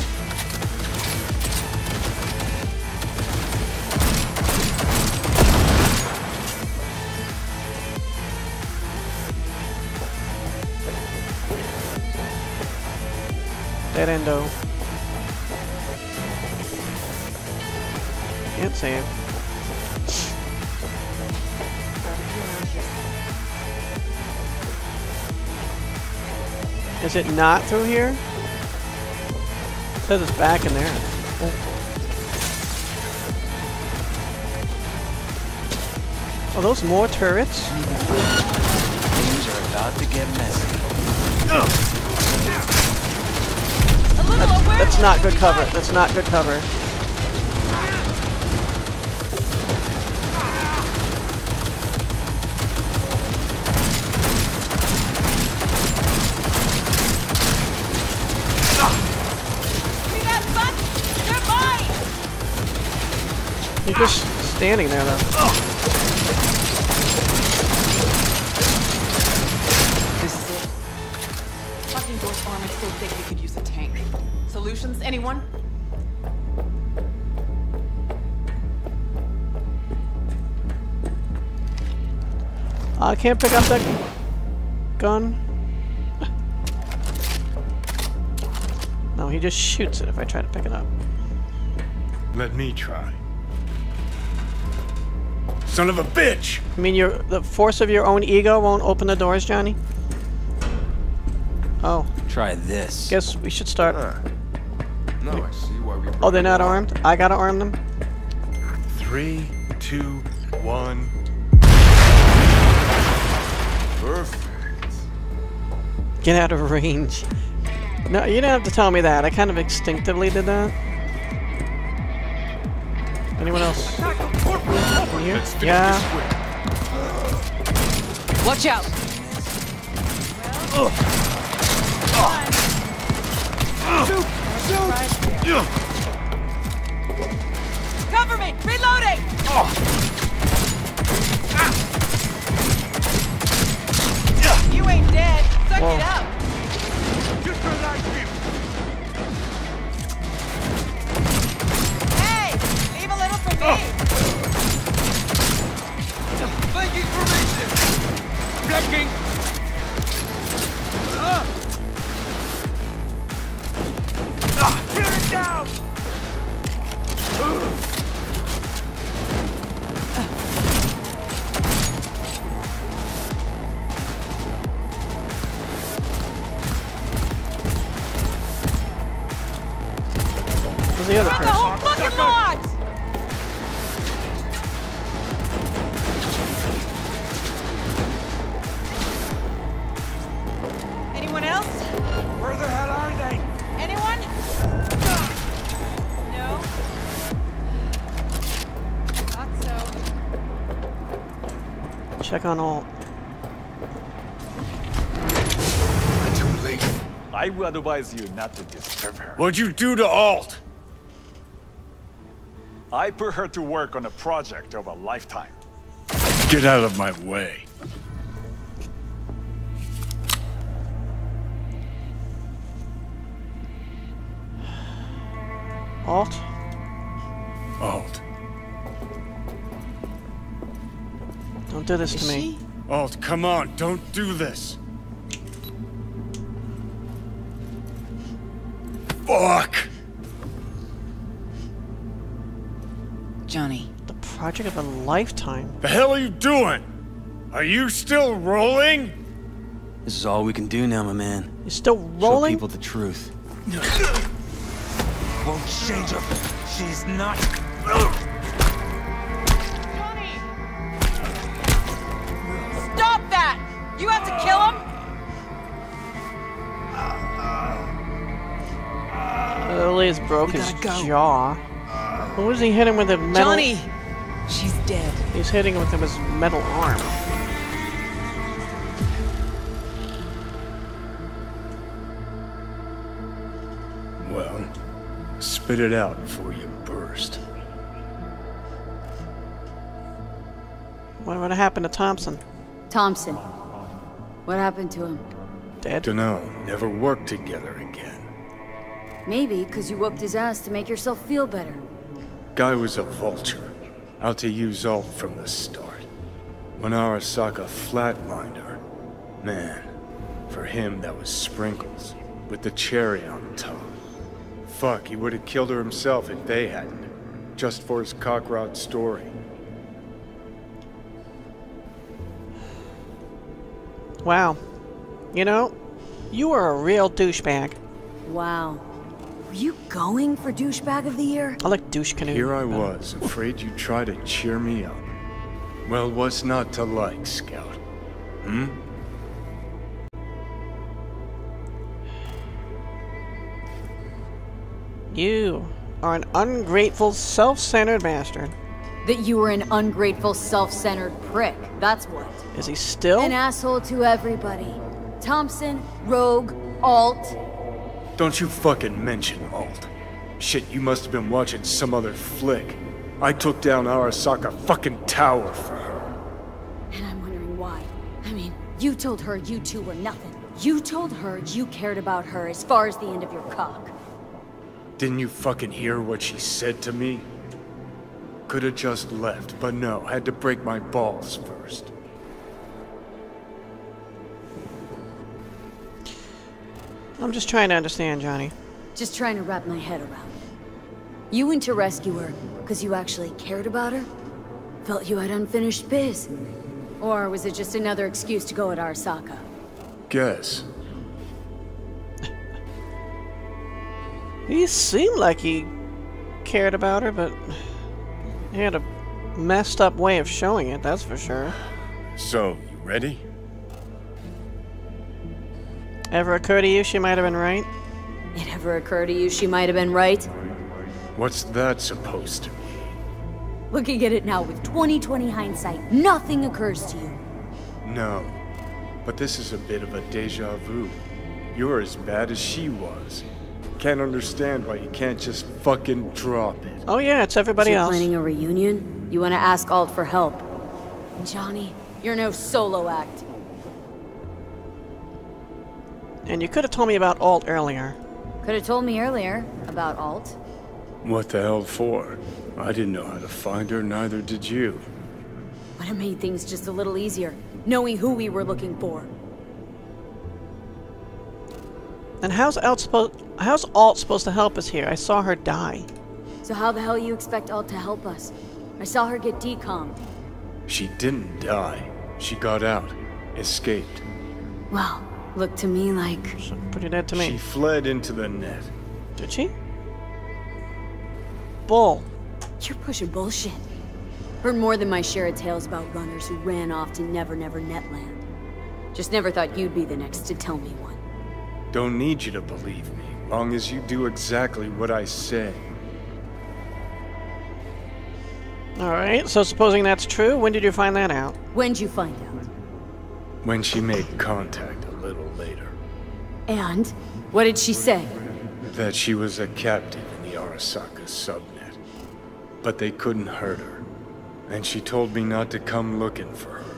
Dead endo. Can't save. Is it not through here? It says it's back in there. Oh. Are those more turrets? Things are about to get messy. That's not good cover. That's not good cover. You're just standing there, though. This is it. Fucking Dor's arm is so thick we could use a tank. Solutions, anyone? I can't pick up that gun. No, he just shoots it if I try to pick it up. Let me try. Son of a bitch! I mean, the force of your own ego won't open the doors, Johnny? Oh. Try this. Guess we should start. No, I see why we. Oh, they're not armed? I gotta arm them? 3, 2, 1. Perfect. Get out of range. No, you don't have to tell me that. I kind of instinctively did that. Anyone else? In here? Yeah. Watch out! Cover me! Reloading! You ain't dead. Suck it up. Just relax, people. Hey! Leave a little for me. Flanking formation! Flanking! Tear it down! Where's the other person? The whole fucking lot! Anyone else? Where the hell are they? Anyone? No? Thought so. Check on Alt. I would advise you not to disturb her. What'd you do to Alt? I put her to work on a project of a lifetime. Get out of my way. Alt? Alt. Don't do this to me. Alt, come on, don't do this. Fuck! Johnny. The project of a lifetime. The hell are you doing? Are you still rolling? This is all we can do now, my man. You're still rolling? Show people the truth. Won't change her. She's not. Johnny! Stop that! You have to kill him? Liz broke his jaw. What was he hitting with a metal? Johnny! She's dead. He's hitting with his metal arm. Well, spit it out before you burst. What would have happened to Thompson? Thompson. What happened to him? Dead? Dunno. Never worked together again. Maybe because you whooped his ass to make yourself feel better. Guy was a vulture. Out to use Alt from the start. When Arasaka flatlined her, man, for him that was sprinkles, with the cherry on top. Fuck, he would have killed her himself if they hadn't. Just for his cockrod story. Wow. You know, you are a real douchebag. Wow. Were you going for douchebag of the year? I like douche canoe. Here I was, afraid you'd try to cheer me up. Well, what's not to like, Scout? Hmm? You are an ungrateful, self-centered bastard. That you were an ungrateful, self-centered prick. That's what. Is he still? An asshole to everybody. Thompson, Rogue, Alt. Don't you fucking mention Alt. Shit, you must have been watching some other flick. I took down Arasaka fucking tower for her. And I'm wondering why. I mean, you told her you two were nothing. You told her you cared about her as far as the end of your cock. Didn't you fucking hear what she said to me? Could've just left, but no, had to break my balls first. I'm just trying to understand, Johnny. Just trying to wrap my head around it. You went to rescue her because you actually cared about her? Felt you had unfinished biz? Or was it just another excuse to go at Arasaka? Guess. He seemed like he cared about her, but he had a messed up way of showing it, that's for sure. So, you ready? Ever occur to you she might have been right? It ever occur to you she might have been right? What's that supposed to mean? Looking at it now with 20/20 hindsight, nothing occurs to you. No. But this is a bit of a deja vu. You're as bad as she was. Can't understand why you can't just fucking drop it. Oh yeah, it's everybody else. Planning a reunion? You want to ask Alt for help? Johnny, you're no solo act. And you could have told me about Alt earlier. Could have told me earlier about Alt. What the hell for? I didn't know how to find her, neither did you. Would have made things just a little easier, knowing who we were looking for. And how's Alt supposed to help us here? I saw her die. So how the hell you expect Alt to help us? I saw her get decommed. She didn't die. She got out. Escaped. Well, looked to me like... Pretty dead to me. She fled into the net. Did she? Bull. You're pushing bullshit. Heard more than my share of tales about runners who ran off to Never Never Netland. Just never thought you'd be the next to tell me one. Don't need you to believe me, long as you do exactly what I say. Alright, so supposing that's true, when did you find that out? When'd you find out? When she made contact a little later. And? What did she say? That she was a captive in the Arasaka subnet. But they couldn't hurt her. And she told me not to come looking for her.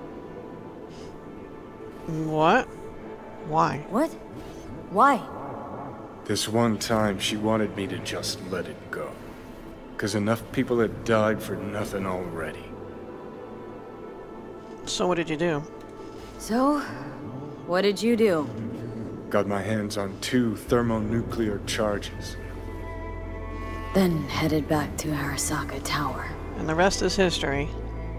What? Why? What? Why? This one time she wanted me to just let it go. 'Cause enough people had died for nothing already. So what did you do? So, what did you do? Got my hands on 2 thermonuclear charges. Then headed back to Arasaka Tower. And the rest is history.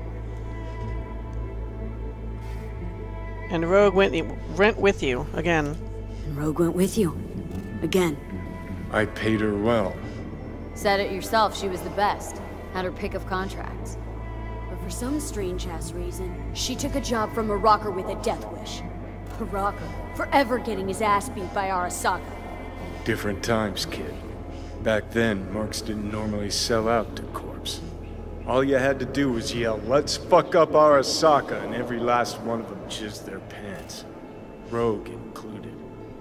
And Rogue went with you again. And Rogue went with you again. I paid her well. Said it yourself, she was the best. Had her pick of contracts. But for some strange-ass reason, she took a job from a rocker with a death wish. A rocker, forever getting his ass beat by Arasaka. Different times, kid. Back then, mercs didn't normally sell out to corps. All you had to do was yell, "Let's fuck up Arasaka," and every last one of them jizzed their pants. Rogue included.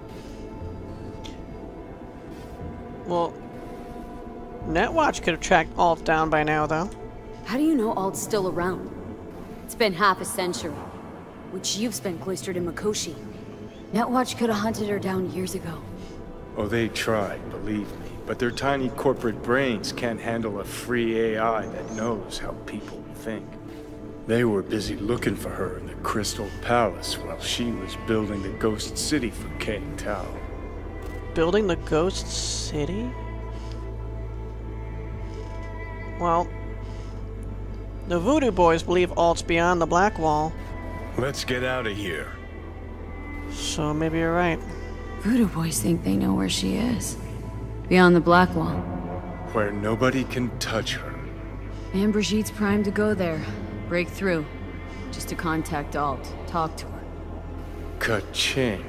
Well, Netwatch could have tracked Alt down by now, though. How do you know Alt's still around? It's been half a century, which you've spent cloistered in Mikoshi. Netwatch could have hunted her down years ago. Oh, they tried, believe me. But their tiny corporate brains can't handle a free AI that knows how people think. They were busy looking for her in the Crystal Palace while she was building the Ghost City for Kang Tao. Building the Ghost City? Well, the Voodoo Boys believe Alt's beyond the Black Wall. Let's get out of here. So maybe you're right. Voodoo Boys think they know where she is. Beyond the Black Wall. Where nobody can touch her. And Brigitte's primed to go there. Break through. Just to contact Alt. Talk to her. Ka-ching.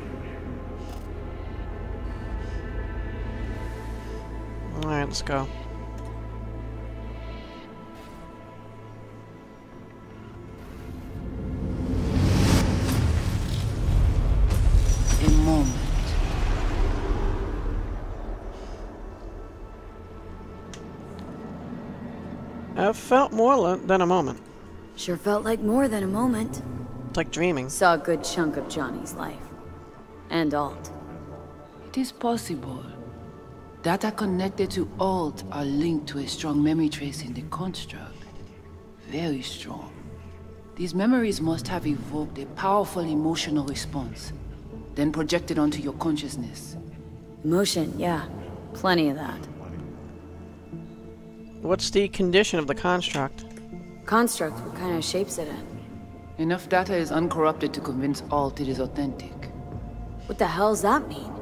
Alright, let's go. A moment. It felt more than a moment. Sure felt like more than a moment. It's like dreaming. Saw a good chunk of Johnny's life. And Alt. It is possible. Data connected to Alt are linked to a strong memory trace in the construct. Very strong. These memories must have evoked a powerful emotional response, then projected onto your consciousness. Emotion, yeah. Plenty of that. What's the condition of the construct? Construct, what kind of shape's it in? Enough data is uncorrupted to convince Alt it is authentic. What the hell's that mean?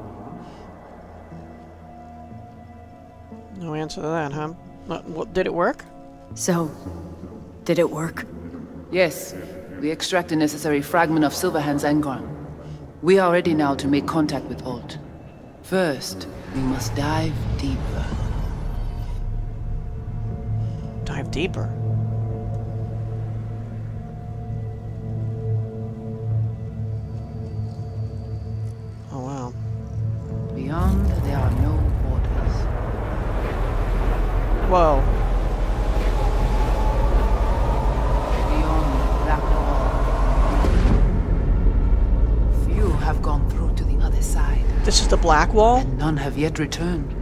No answer to that, huh? Did it work? So, did it work? Yes. We extract the necessary fragment of Silverhand's engram. We are ready now to make contact with Alt. First, we must dive deeper. Dive deeper? Oh, wow. Beyond, there are no borders. Whoa. Beyond the Black Wall. Few have gone through to the other side. This is the Black Wall? And none have yet returned.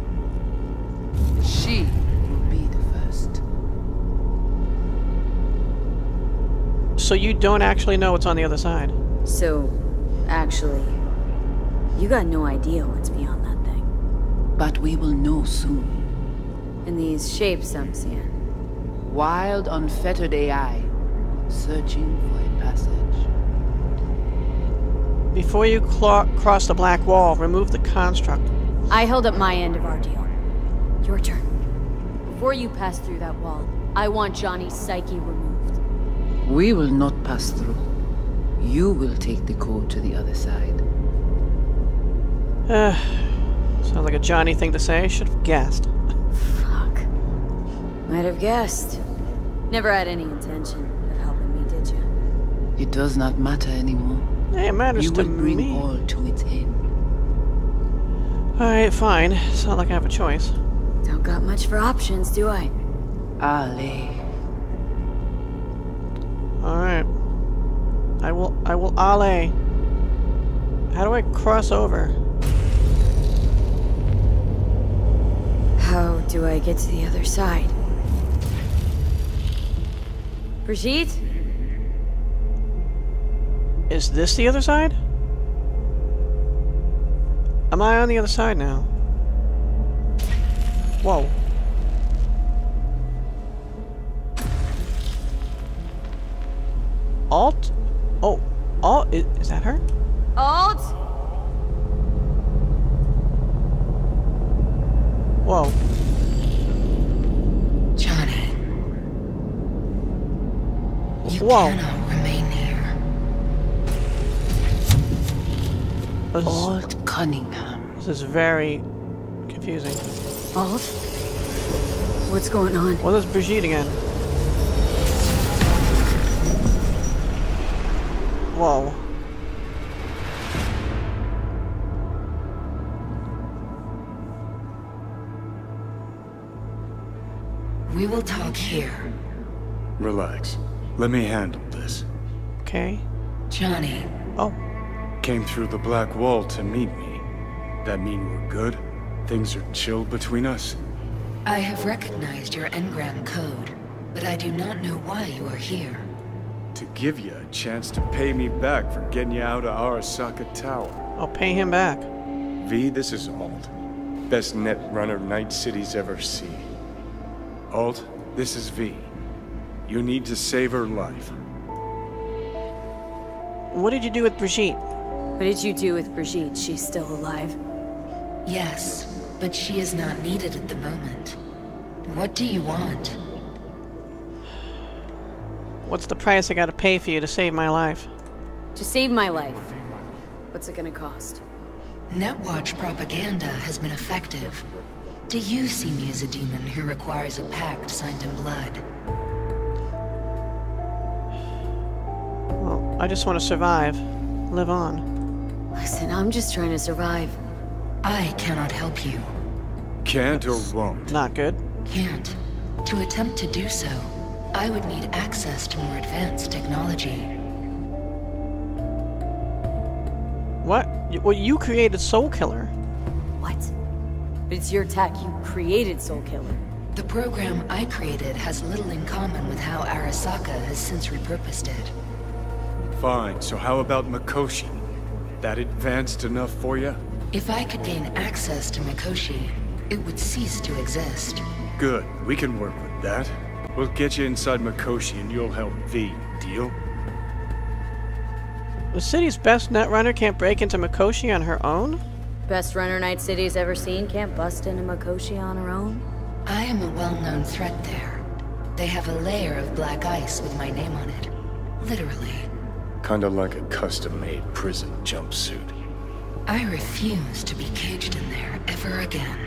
She will be the first. So you don't actually know what's on the other side? So, actually, you got no idea what's beyond that thing. But we will know soon. In these shapes I'm seeing. Wild, unfettered AI, searching for a passage. Before you cross the Black Wall, remove the construct. I held up my end of our deal. Your turn. Before you pass through that wall, I want Johnny's psyche removed. We will not pass through. You will take the code to the other side. Sounds like a Johnny thing to say. Should have guessed. Fuck. Might have guessed. Never had any intention of helping me, did you? It does not matter anymore. Hey, it matters you to will bring me. all to its end. Alright, fine. It's not like I have a choice. Don't got much for options, do I? Ali. Alright. I will Ale. How do I cross over? How do I get to the other side? Brigitte? Is this the other side? Am I on the other side now? Whoa. Alt? Oh, Alt? Is that her? Alt? Whoa. Johnny. You cannot remain here. Alt Cunningham. This is very confusing. Alt? What's going on? Well, there's Brigitte again. Whoa. We will talk here. Relax. Let me handle this. Okay. Johnny. Oh. Came through the black wall to meet me. That mean we're good? Things are chill between us? I have recognized your engram code, but I do not know why you are here. To give you a chance to pay me back for getting you out of Arasaka Tower. I'll pay him back. V, this is Alt. Best net runner Night City's ever seen. Alt, this is V. You need to save her life. What did you do with Brigitte? What did you do with Brigitte? She's still alive? Yes, but she is not needed at the moment. What do you want? What's the price I gotta pay for you to save my life? To save my life. What's it gonna cost? Netwatch propaganda has been effective. Do you see me as a demon who requires a pact signed in blood? Well, I just want to survive. Live on. Listen, I'm just trying to survive. I cannot help you. Can't or won't? Not good. Can't. To attempt to do so, I would need access to more advanced technology. What? Well, you created Soul Killer. What? But it's your tech. You created Soul Killer. The program I created has little in common with how Arasaka has since repurposed it. Fine, so how about Mikoshi? That advanced enough for you? If I could gain access to Mikoshi, it would cease to exist. Good, we can work with that. We'll get you inside Mikoshi and you'll help V. Deal? The city's best netrunner can't break into Mikoshi on her own? Best runner Night City's ever seen can't bust into Mikoshi on her own? I am a well-known threat there. They have a layer of black ice with my name on it. Literally. Kinda like a custom-made prison jumpsuit. I refuse to be caged in there ever again.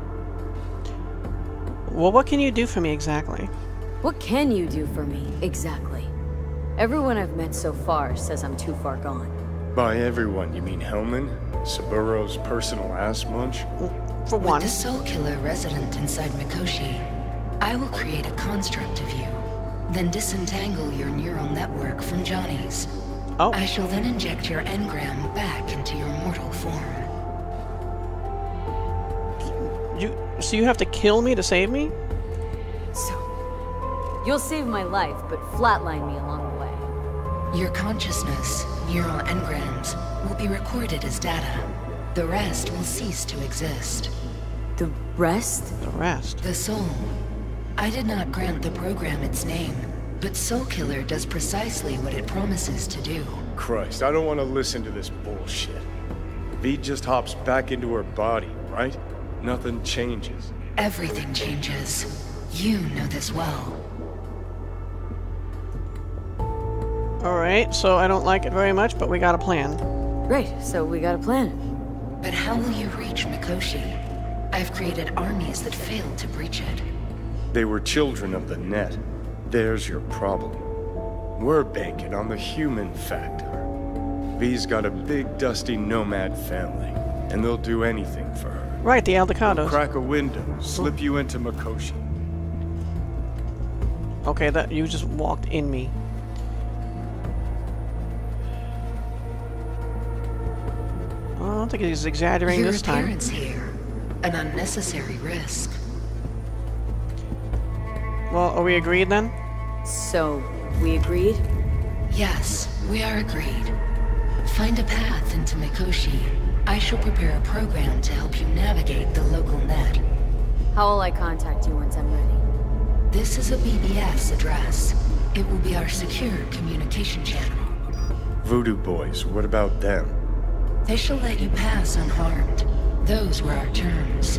Well, what can you do for me exactly? What can you do for me, exactly? Everyone I've met so far says I'm too far gone. By everyone, you mean Hellman? Saburo's personal ass munch? For one. With the Soul Killer resident inside Mikoshi, I will create a construct of you, then disentangle your neural network from Johnny's. Oh. I shall then inject your engram back into your mortal form. So you have to kill me to save me? So, you'll save my life, but flatline me along the way. Your consciousness, neural engrams, will be recorded as data. The rest will cease to exist. The rest? The rest. The soul. I did not grant the program its name, but Soul Killer does precisely what it promises to do. Christ, I don't want to listen to this bullshit. V just hops back into her body, right? Nothing changes. Everything changes. You know this well. Alright, so I don't like it very much, but we got a plan. Great, so we got a plan. But how will you reach Mikoshi? I've created armies that failed to breach it. They were children of the net. There's your problem. We're banking on the human factor. V's got a big, dusty nomad family, and they'll do anything for her. Right, the We'll avocados. crack a window, slip you into Mikoshi. Okay, that you just walked in me. I don't think he's exaggerating Your this time. appearance here, an unnecessary risk. Well, are we agreed then? So, we agreed? Yes, we are agreed. Find a path into Mikoshi. I shall prepare a program to help you navigate the local net. How will I contact you once I'm ready? This is a BBS address. It will be our secure communication channel. Voodoo boys, what about them? They shall let you pass unharmed. Those were our terms.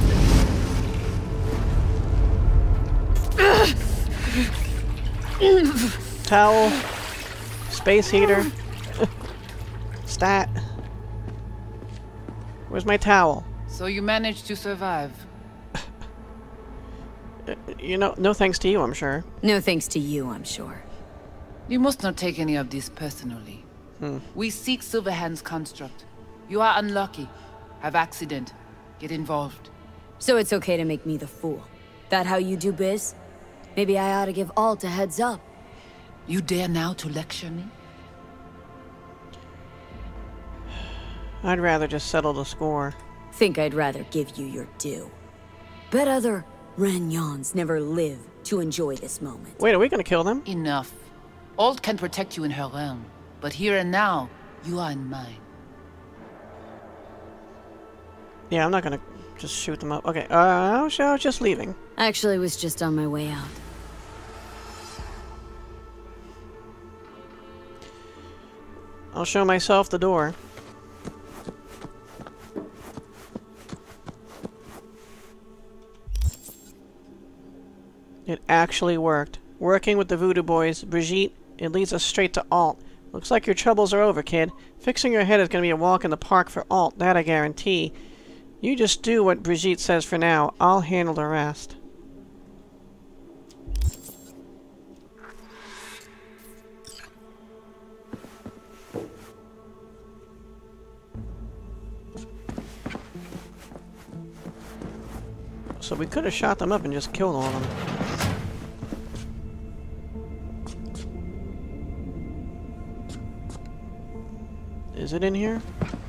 Towel. Space heater. Stat. Where's my towel? So you managed to survive. You know, no thanks to you, I'm sure. No thanks to you, I'm sure. You must not take any of this personally. We seek Silverhand's construct. You are unlucky. Have accident. Get involved. So it's okay to make me the fool. That how you do biz? Maybe I ought to give Alt a heads up. You dare now to lecture me? I'd rather just settle the score. Think I'd rather give you your due. Bet other Renyons never live to enjoy this moment. Wait, are we gonna kill them? Enough. Alt can protect you in her realm, but here and now, you are in mine. Yeah, I'm not gonna just shoot them up. Okay, I was just leaving. Actually, was just on my way out. I'll show myself the door. It actually worked. Working with the Voodoo Boys, Brigitte, it leads us straight to Alt. Looks like your troubles are over, kid. Fixing your head is going to be a walk in the park for Alt, that I guarantee. You just do what Brigitte says for now. I'll handle the rest. So we could have shot them up and just killed all of them. Is it in here?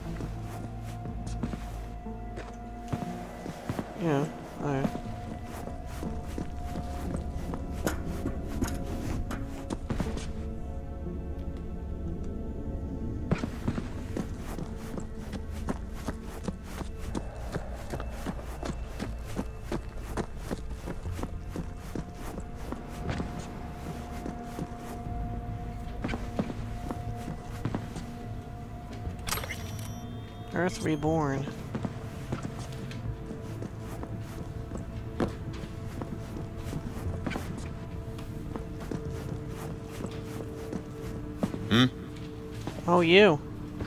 Yeah, alright. Earth Reborn. Oh, you.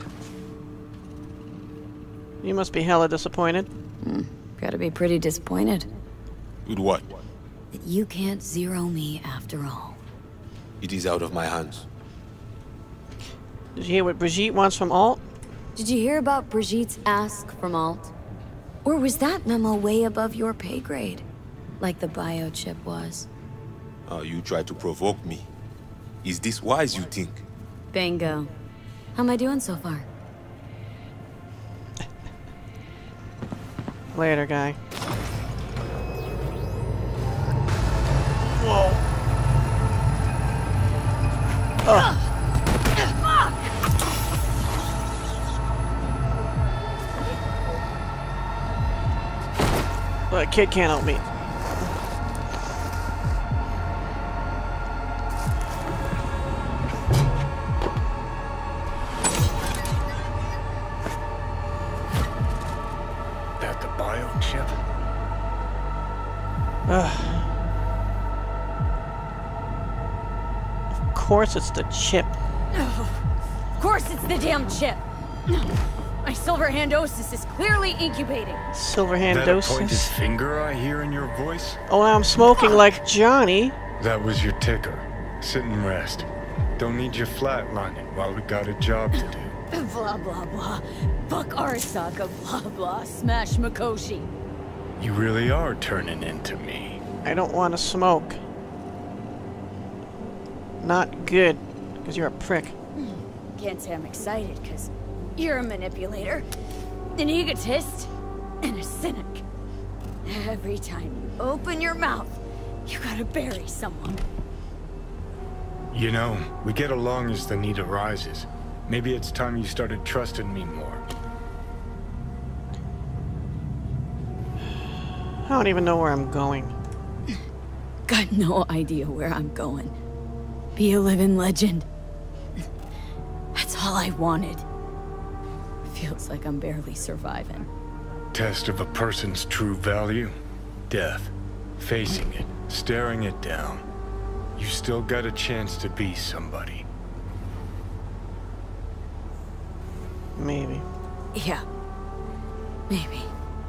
You must be hella disappointed. Gotta be pretty disappointed. With what? That you can't zero me after all. It is out of my hands. Did you hear what Brigitte wants from Alt? Did you hear about Brigitte's ask from Alt? Or was that memo way above your pay grade? Like the biochip was? You try to provoke me. Is this wise, you think? Bingo. How am I doing so far? Later, guy. Whoa. Oh. That kid can't help me. That the biochip? Of course it's the chip. Of course it's the damn chip! My Silverhandosis is clearly incubating. Silverhandosis. That pointed finger I hear in your voice? Oh, now I'm smoking like Johnny. That was your ticker. Sit and rest. Don't need you flatlining while we got a job to do. Blah, blah, blah. Fuck Arasaka, blah, blah. Smash Mikoshi. You really are turning into me. I don't want to smoke. Not good, because you're a prick. Can't say I'm excited, because you're a manipulator, an egotist, and a cynic. Every time you open your mouth, you gotta bury someone. You know, we get along as the need arises. Maybe it's time you started trusting me more. I don't even know where I'm going. Got no idea where I'm going. Be a living legend. That's all I wanted. Feels like I'm barely surviving. Test of a person's true value? Death. Facing it, staring it down. You still got a chance to be somebody. Maybe. Yeah. Maybe.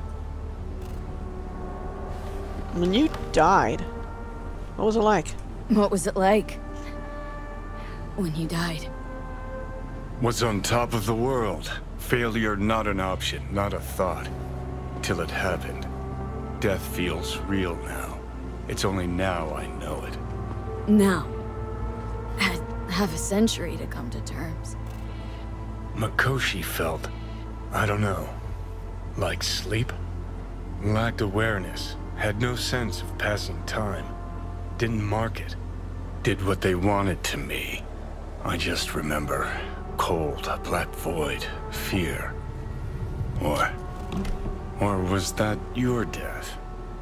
When you died, what was it like? What was it like? When you died? Was on top of the world. Failure not an option, not a thought. Till it happened. Death feels real now. It's only now I know it. Now. Had half a century to come to terms. Mikoshi felt, I don't know, like sleep? Lacked awareness, had no sense of passing time. Didn't mark it. Did what they wanted to me. I just remember cold, a black void, fear. Or was that your death?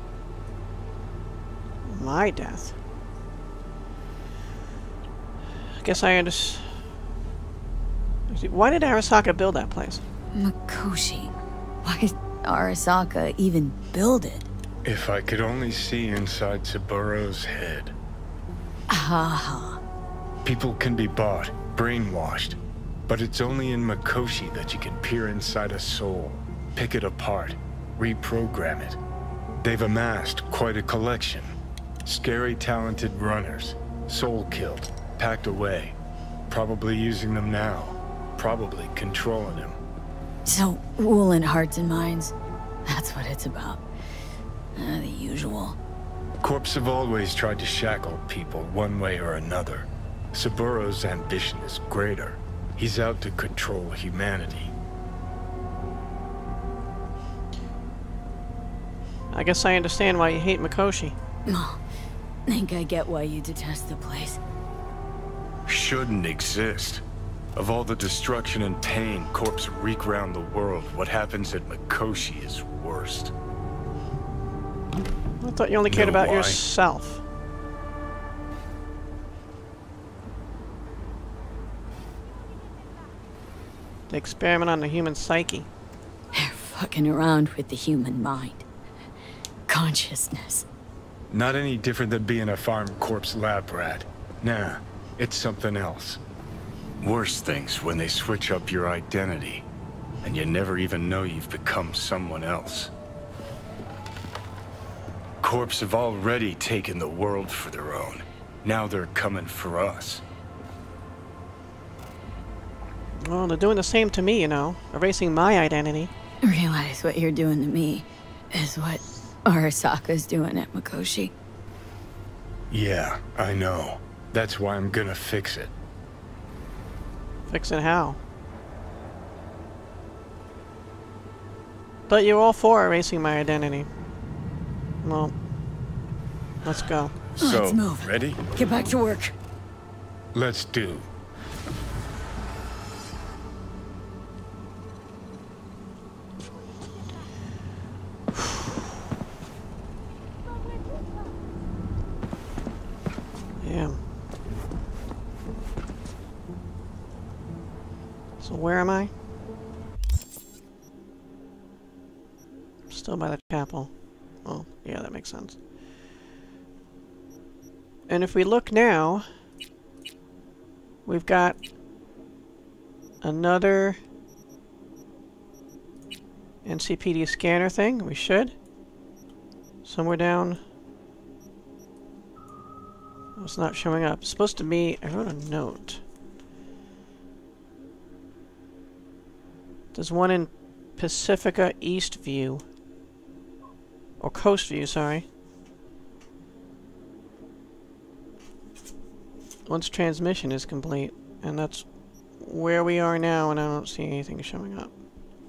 My death? I guess I understand. Why did Arasaka build that place? Mikoshi. Why did Arasaka even build it? If I could only see inside Saburo's head. Haha. People can be bought, brainwashed. But it's only in Mikoshi that you can peer inside a soul, pick it apart, reprogram it. They've amassed quite a collection. Scary, talented runners, soul-killed, packed away. Probably using them now. Probably controlling him. So, ruling hearts and minds. That's what it's about. The usual. Corps have always tried to shackle people one way or another. Saburo's ambition is greater. He's out to control humanity. I guess I understand why you hate Mikoshi. Oh, think I get why you detest the place. Shouldn't exist. Of all the destruction and pain Corps wreak round the world, what happens at Mikoshi is worst. I thought you only cared about yourself. The experiment on the human psyche. They're fucking around with the human mind. Consciousness. Not any different than being a farm corpse lab rat. Nah, it's something else. Worse things when they switch up your identity, and you never even know you've become someone else. Corps have already taken the world for their own. Now they're coming for us. Well, they're doing the same to me, you know. Erasing my identity. Realize what you're doing to me is what Arasaka's doing at Mikoshi. Yeah, I know. That's why I'm gonna fix it. Fix it how? But you're all for erasing my identity. Well, let's go. So, let's move. Ready? Get back to work. Let's do. Yeah. So where am I? Still by the chapel. Oh, yeah, that makes sense. And if we look now, we've got another NCPD scanner thing. We should. Somewhere down. Oh, it's not showing up. It's supposed to be... I wrote a note. There's one in Pacifica East View. Or Coast View, sorry. Once transmission is complete. And that's where we are now, and I don't see anything showing up.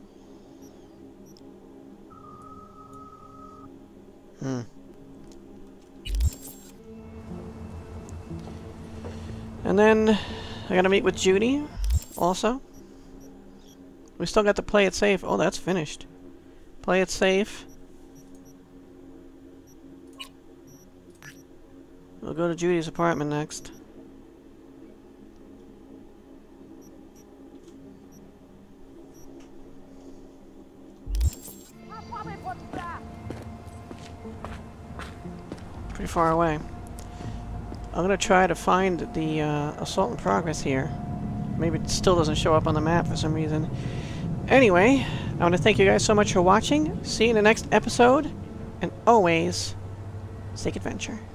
And then I gotta meet with Judy also. We still got to play it safe. Oh, that's finished. Play it safe. We'll go to Judy's apartment next. Pretty far away. I'm gonna try to find the assault in progress here. Maybe it still doesn't show up on the map for some reason. Anyway, I want to thank you guys so much for watching. See you in the next episode. And always, seek adventure.